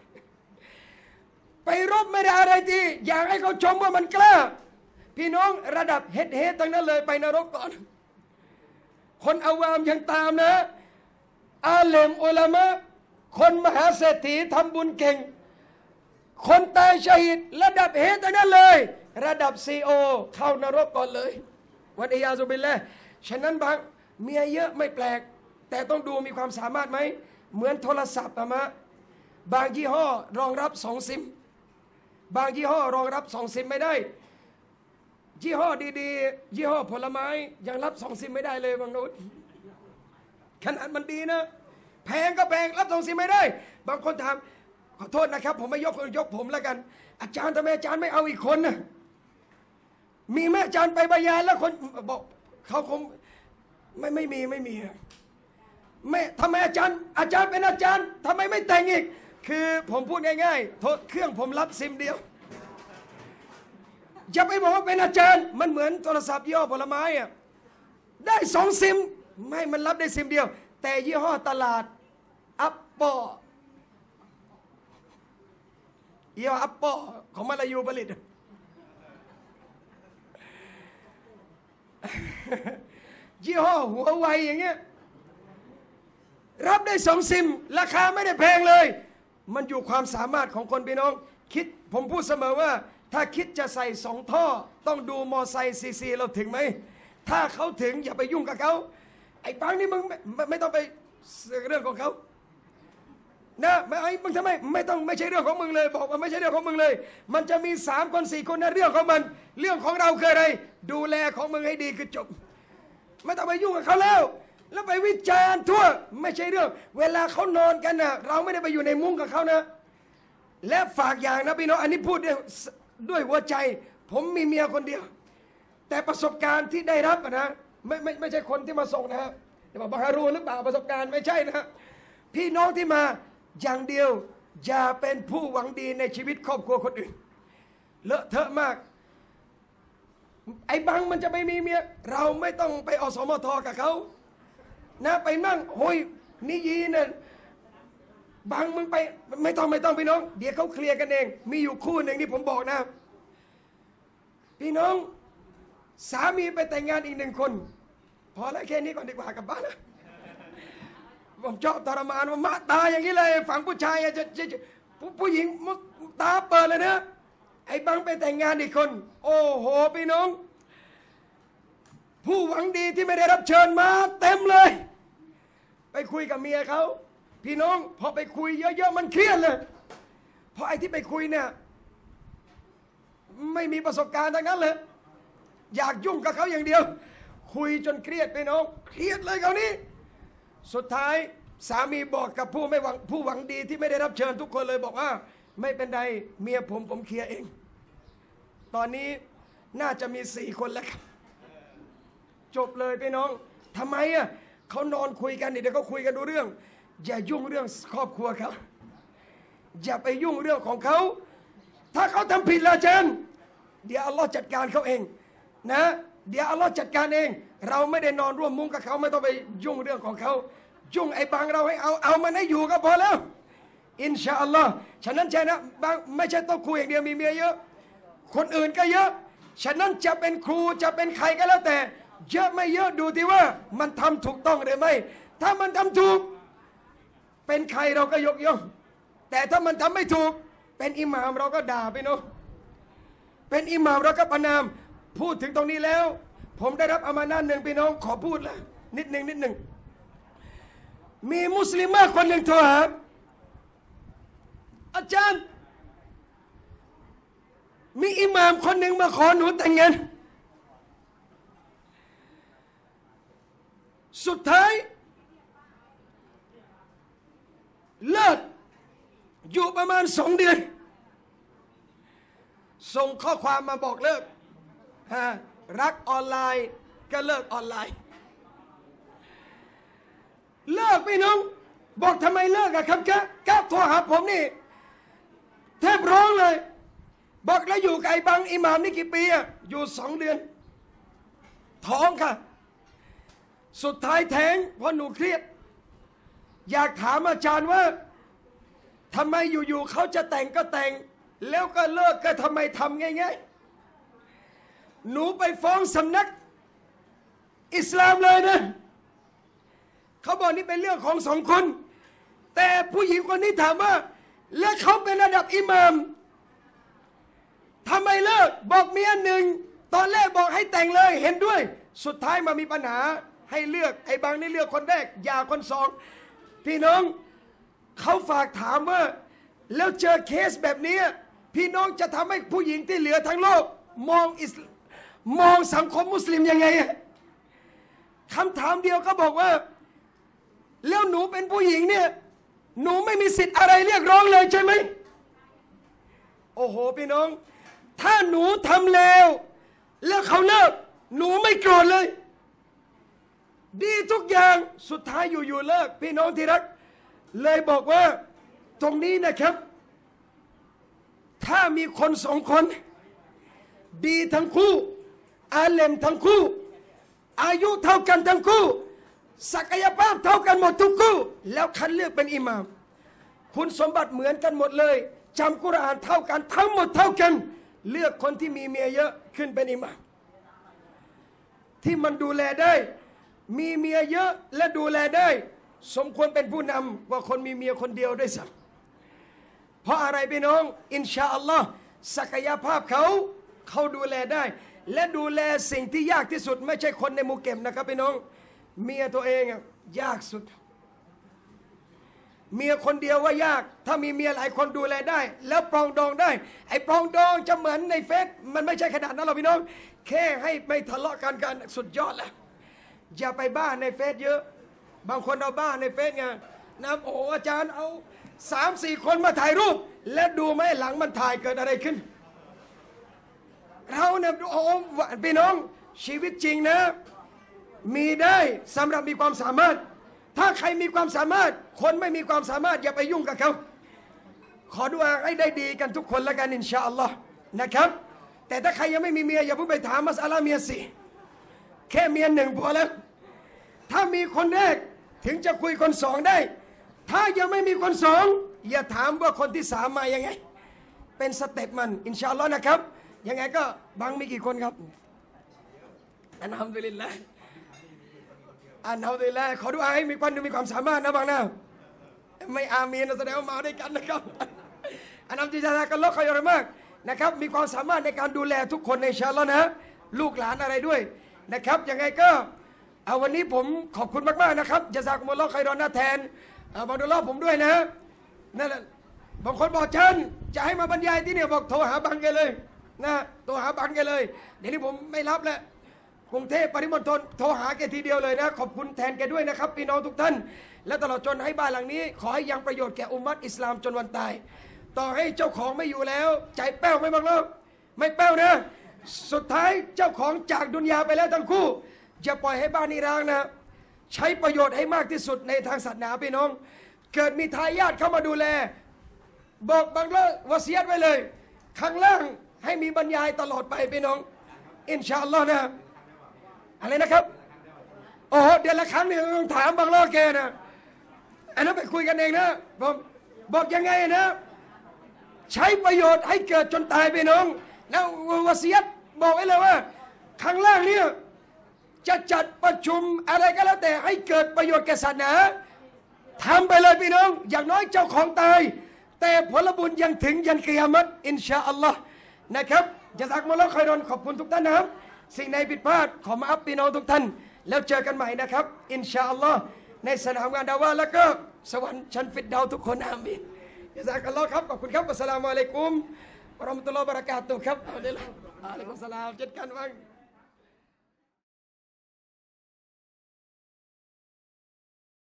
ไปรบไม่ได้อะไรทีอยากให้เขาชมว่ามันกล้าพี่น้องระดับเฮดเฮดทั้งนั้นเลยไปนรกก่อนคนอาวามยังตามนะอาเลมอุลามะคนมหาเศรษฐีทำบุญเก่งคนตายชาฮิดระดับเฮดทั้งนั้นเลยระดับซีโอเข้านรกก่อนเลยวันอิยาซุบิลละฉะนั้นบางเมียเยอะไม่แปลกแต่ต้องดูมีความสามารถไหมเหมือนโทรศัพท์อะมะบางยี่ห้อรองรับสองซิมบางยี่ห้อรองรับสองซิมไม่ได้ยี่ห้อดีๆยี่ห้อผลไม้ยังรับสองซิมไม่ได้เลยบางนู้นขนาดมันดีนะแพงก็แพงรับสองซิมไม่ได้บางคนถามขอโทษนะครับผมไม่ยกยกผมแล้วกันอาจารย์ทำไมอาจารย์ไม่เอาอีกคนนะมีแม่อาจารย์ไปบรรยายแล้วคนบอกเขาคงไม่ไม่มีไม่มีไม่ทำไมอาจารย์อาจารย์เป็นอาจารย์ทำไมไม่แต่งอีกคือผมพูดง่ายๆโทษเครื่องผมรับซิมเดียวจะไปบอกว่าเป็นอาจารย์มันเหมือนโทรศัพท์ยี่ห้อผลไม้อะได้สองซิมไม่มันรับได้ซิมเดียวแต่ยี่ห้อตลาดอัปปอยี่ห้ออัปปอของมาลายูผลิตยี่ห้อหัวไวอย่างเงี้ยรับได้สองซิมราคาไม่ได้แพงเลยมันอยู่ความสามารถของคนพี่น้องคิดผมพูดเสมอว่าถ้าคิดจะใส่สองท่อต้องดูมอไซค์ซีซีเราถึงไหมถ้าเขาถึงอย่าไปยุ่งกับเขาไอ้ปังนี่มึงไม่ไม่ต้องไปเรื่องของเขานะไม่ไอ้มึงทำไมไม่ต้องไม่ใช่เรื่องของมึงเลยบอกว่าไม่ใช่เรื่องของมึงเลยมันจะมีสามคนสี่คนนะเรื่องของมันเรื่องของเราคืออะไรดูแลของมึงให้ดีคือจบไม่ต้องไปยุ่งกับเขาแล้วแล้วไปวิจารณ์ทั่วไม่ใช่เรื่องเวลาเขานอนกันนะเราไม่ได้ไปอยู่ในมุ้งกับเขานะและฝากอย่างนะพี่น้องอันนี้พูดด้วยด้วยหัวใจผมมีเมียคนเดียวแต่ประสบการณ์ที่ได้รับนะไม่ไม่ไม่ใช่คนที่มาส่งนะฮะเดี๋ยวบอกบาฮารูหรือเปล่าประสบการณ์ไม่ใช่นะฮะพี่น้องที่มาอย่างเดียวอย่าเป็นผู้หวังดีในชีวิตครอบครัวคนอื่นเลอะเทอะมากไอ้บังมันจะไม่มีเมียเราไม่ต้องไปอสมทกับเขานะไปนั่งโอ้ยนี่ยีเนี่ยบังมึงไปไม่ต้องไม่ต้องพี่น้องเดี๋ยวเขาเคลียร์กันเองมีอยู่คู่หนึ่งที่ผมบอกนะพี่น้องสามีไปแต่งงานอีกหนึ่งคนพอแล้วแค่นี้ก่อนดีกว่ากลับบ้านนะผมชอบทรมานว่ามาตาอย่างนี้เลยฝั่งผู้ชายจะจะผู้ผู้หญิงตาเปิดเลยนะไอ้บังไปแต่งงานอีกคนโอ้โหพี่น้องผู้หวังดีที่ไม่ได้รับเชิญมาเต็มเลยไปคุยกับเมียเขาพี่น้องพอไปคุยเยอะๆมันเครียดเลยเพราะไอ้ที่ไปคุยเนี่ยไม่มีประสบการณ์ทั้งนั้นเลยอยากยุ่งกับเขาอย่างเดียวคุยจนเครียดพี่น้องเครียดเลยคราวนี้สุดท้ายสามีบอกกับผู้ไม่หวังผู้หวังดีที่ไม่ได้รับเชิญทุกคนเลยบอกว่าไม่เป็นไรเมียผมผมเคลียร์เองตอนนี้น่าจะมีสี่คนแล้วครับจบเลยพี่น้องทำไมอ่ะเขานอนคุยกันเดี๋ยวเขาคุยกันดูเรื่องอย่ายุ่งเรื่องครอบครัวเขาอย่าไปยุ่งเรื่องของเขาถ้าเขาทำผิดละเจนเดี๋ยวอัลลอฮ์จัดการเขาเองนะเดี๋ยวอัลลอฮ์จัดการเองเราไม่ได้นอนร่วมมุ้งกับเขาไม่ต้องไปยุ่งเรื่องของเขายุ่งไอ้บางเราให้เอาเอามันให้อยู่ก็พอแล้วอินชาอัลลอฮ์ฉะนั้นใช่นะบางไม่ใช่ต้องคุยอย่างเดียวมีเมียเยอะคนอื่นก็เยอะฉะนั้นจะเป็นครูจะเป็นใครก็แล้วแต่เยอะไม่เยอะดูที่ว่ามันทำถูกต้องหรือไม่ถ้ามันทำถูกเป็นใครเราก็ยกย่องแต่ถ้ามันทำไม่ถูกเป็นอิหม่ามเราก็ด่าไปเนาะเป็นอิหม่ามเราก็ประนามพูดถึงตรงนี้แล้วผมได้รับอามานะหนึ่งพี่น้องขอพูดละนิดหนึ่งนิดหนึ่งมีมุสลิมคนหนึ่งโทรหาอาจารย์มีอิหม่ามคนหนึ่งมาขอหนูแต่งงานสุดท้ายเลิกอยู่ประมาณสองเดือนส่งข้อความมาบอกเลิกฮะรักออนไลน์ก็เลิกออนไลน์เลิกพี่น้องบอกทำไมเลิกอะครับแกแกโทรหาผมนี่แทบร้องเลยบอกแล้วอยู่กับไอ้บังอิหม่ามนี่กี่ปีอะอยู่สองเดือนท้องค่ะสุดท้ายแท้งเพราะหนูเครียดอยากถามอาจารย์ว่าทำไมอยู่ๆเขาจะแต่งก็แต่งแล้วก็เลิกก็ทำไมทำง่ายๆหนูไปฟ้องสำนักอิสลามเลยนะเขาบอกนี่เป็นเรื่องของสองคนแต่ผู้หญิงคนนี้ถามว่าแล้วเขาเป็นระดับอิหม่ามทำไมเลิกบอกเมียหนึ่งตอนแรกบอกให้แต่งเลยเห็นด้วยสุดท้ายมามีปัญหาให้เลือกไอ้บางนี่เลือกคนแรกอย่าคนสองพี่น้องเขาฝากถามว่าแล้วเจอเคสแบบนี้พี่น้องจะทำให้ผู้หญิงที่เหลือทั้งโลกมองอิสมองสังคมมุสลิมยังไงคำถามเดียวก็บอกว่าแล้วหนูเป็นผู้หญิงเนี่ยหนูไม่มีสิทธิ์อะไรเรียกร้องเลยใช่ไหมโอ้โหพี่น้องถ้าหนูทำแล้วแล้วเขาเลิกหนูไม่โกรธเลยดีทุกอย่างสุดท้ายอยู่ๆเลิกพี่น้องที่รักเลยบอกว่าตรงนี้นะครับถ้ามีคนสองคนดีทั้งคู่อาเลมทั้งคู่อายุเท่ากันทั้งคู่ศักยภาพเท่ากันหมดทุกคู่แล้วคัดเลือกเป็นอิหม่ามคุณสมบัติเหมือนกันหมดเลยจำกุรอานเท่ากันทั้งหมดเท่ากันเลือกคนที่มีเมียเยอะขึ้นเป็นอิหม่ามที่มันดูแลได้มีเมียเยอะและดูแลได้สมควรเป็นผู้นำกว่าคนมีเมียคนเดียวด้วยซ้ำเพราะอะไรพี่น้องอินชาอัลลอฮ์ศักยภาพเขาเขาดูแลได้และดูแลสิ่งที่ยากที่สุดไม่ใช่คนในหมู่เก็บนะครับพี่น้องเมียตัวเองยากสุดเมียคนเดียวว่ายากถ้ามีเมียหลายคนดูแลได้แล้วปรองดองได้ไอ้ปรองดองจะเหมือนในเฟซมันไม่ใช่ขนาดนั้นหรอกพี่น้องแค่ให้ไม่ทะเลาะกันกันสุดยอดแล้วอย่าไปบ้าในเฟซเยอะบางคนเอาบ้าในเฟซไงนะโอ้อาจารย์เอาสามสี่คนมาถ่ายรูปและดูไหมหลังมันถ่ายเกิดอะไรขึ้นเราเนี่ยโอ้พี่น้องชีวิตจริงนะมีได้สำหรับมีความสามารถถ้าใครมีความสามารถคนไม่มีความสามารถอย่าไปยุ่งกับเขาขอดุอาให้ได้ดีกันทุกคนแล้วกันอินชาอัลลอฮ์นะครับแต่ถ้าใครยังไม่มีเมียอย่าเพิ่งไปถามมัสอาลาเมียสิแค่เมียหนึ่งพอแล้วถ้ามีคนแรกถึงจะคุยคนสองได้ถ้ายังไม่มีคนสองอย่าถามว่าคนที่สามมายังไงเป็นสเต็ปมันอินชาอัลลอฮ์นะครับยังไงก็บังมีกี่คนครับอัลฮัมดุลิลละห์อัลฮัมดุลิลละห์ขอดุอาให้มีคนมีความสามารถนะบังนะไม่อามีนแสดงว่ามาด้วยกันนะครับอันนั้นจิตใจกันล็อกเขาเยอะมากนะครับมีความสามารถในการดูแลทุกคนในอินชาอัลลอฮ์นะลูกหลานอะไรด้วยนะครับยังไงก็เอาวันนี้ผมขอบคุณมากๆนะครับจะซากุมุลลอฮ์ค็อยรอนนะแทนบังดุลลอฮ์ผมด้วยนะนั่นแหละบางคนบอกฉันจะให้มาบรรยายที่เนี่ยบอกโทรหาบังแกเลยนะโทรหาบังแกเลยเดี๋ยวนี้ผมไม่รับแล้วกรุงเทพปริมณฑลโทรหาแกทีเดียวเลยนะขอบคุณแทนแกด้วยนะครับพี่น้องทุกท่านและตลอดจนให้บ้านหลังนี้ขอให้ยังประโยชน์แก่อุมมัตอิสลามจนวันตายต่อให้เจ้าของไม่อยู่แล้วใจแป้วไม่บังแล้วไม่แป้วนะสุดท้ายเจ้าของจากดุนยาไปแล้วทั้งคู่จะปล่อยให้บ้านนี้ร้างนะใช้ประโยชน์ให้มากที่สุดในทางศาสนาพี่น้องเกิดมีทายาทเข้ามาดูแลบอกบังแล้ววะเสียดไว้เลยข้างล่างให้มีบรรยายตลอดไปพี่น้องอินชาอัลลอฮ์นะอะไรนะครับโอ้โหเดือนละครั้งหนึ่งต้องถามบังแล้วแกนะอันนั้นไปคุยกันเองนะผมบอกยังไงนะใช้ประโยชน์ให้เกิดจนตายพี่น้องแล้ววะเสียดบอกไว้เลยว่าข้างล่างเนี่ยจะจัดประชุมอะไรก็แล้วแต่ให้เกิดประโยชน์แก่ศาสนาทำไปเลยพี่น้องอย่างน้อยเจ้าของตายแต่ผลบุญยังถึงยันกิยามัตอินชาอัลลอฮ์นะครับจะสักมุลละคอยรอนขอบคุณทุกท่านนะครับสิ่งใดผิดพลาดขอมาอัพพี่น้องทุกท่านแล้วเจอกันใหม่นะครับอินชาอัลลอฮ์ในสนามงานดาวะแล้วก็สวรรค์ชั้นฟิดเดาทุกคนอามีนจะสักอัลลอฮ์ครับขอบคุณครับอัสสลามุอะลัยกุมวะเราะห์มะตุลลอฮ์วะบะเราะกาตุฮ์ครับอัลฮัมดุลิลลาฮ์อะลัยกุมสลามเช่นกันบ้าง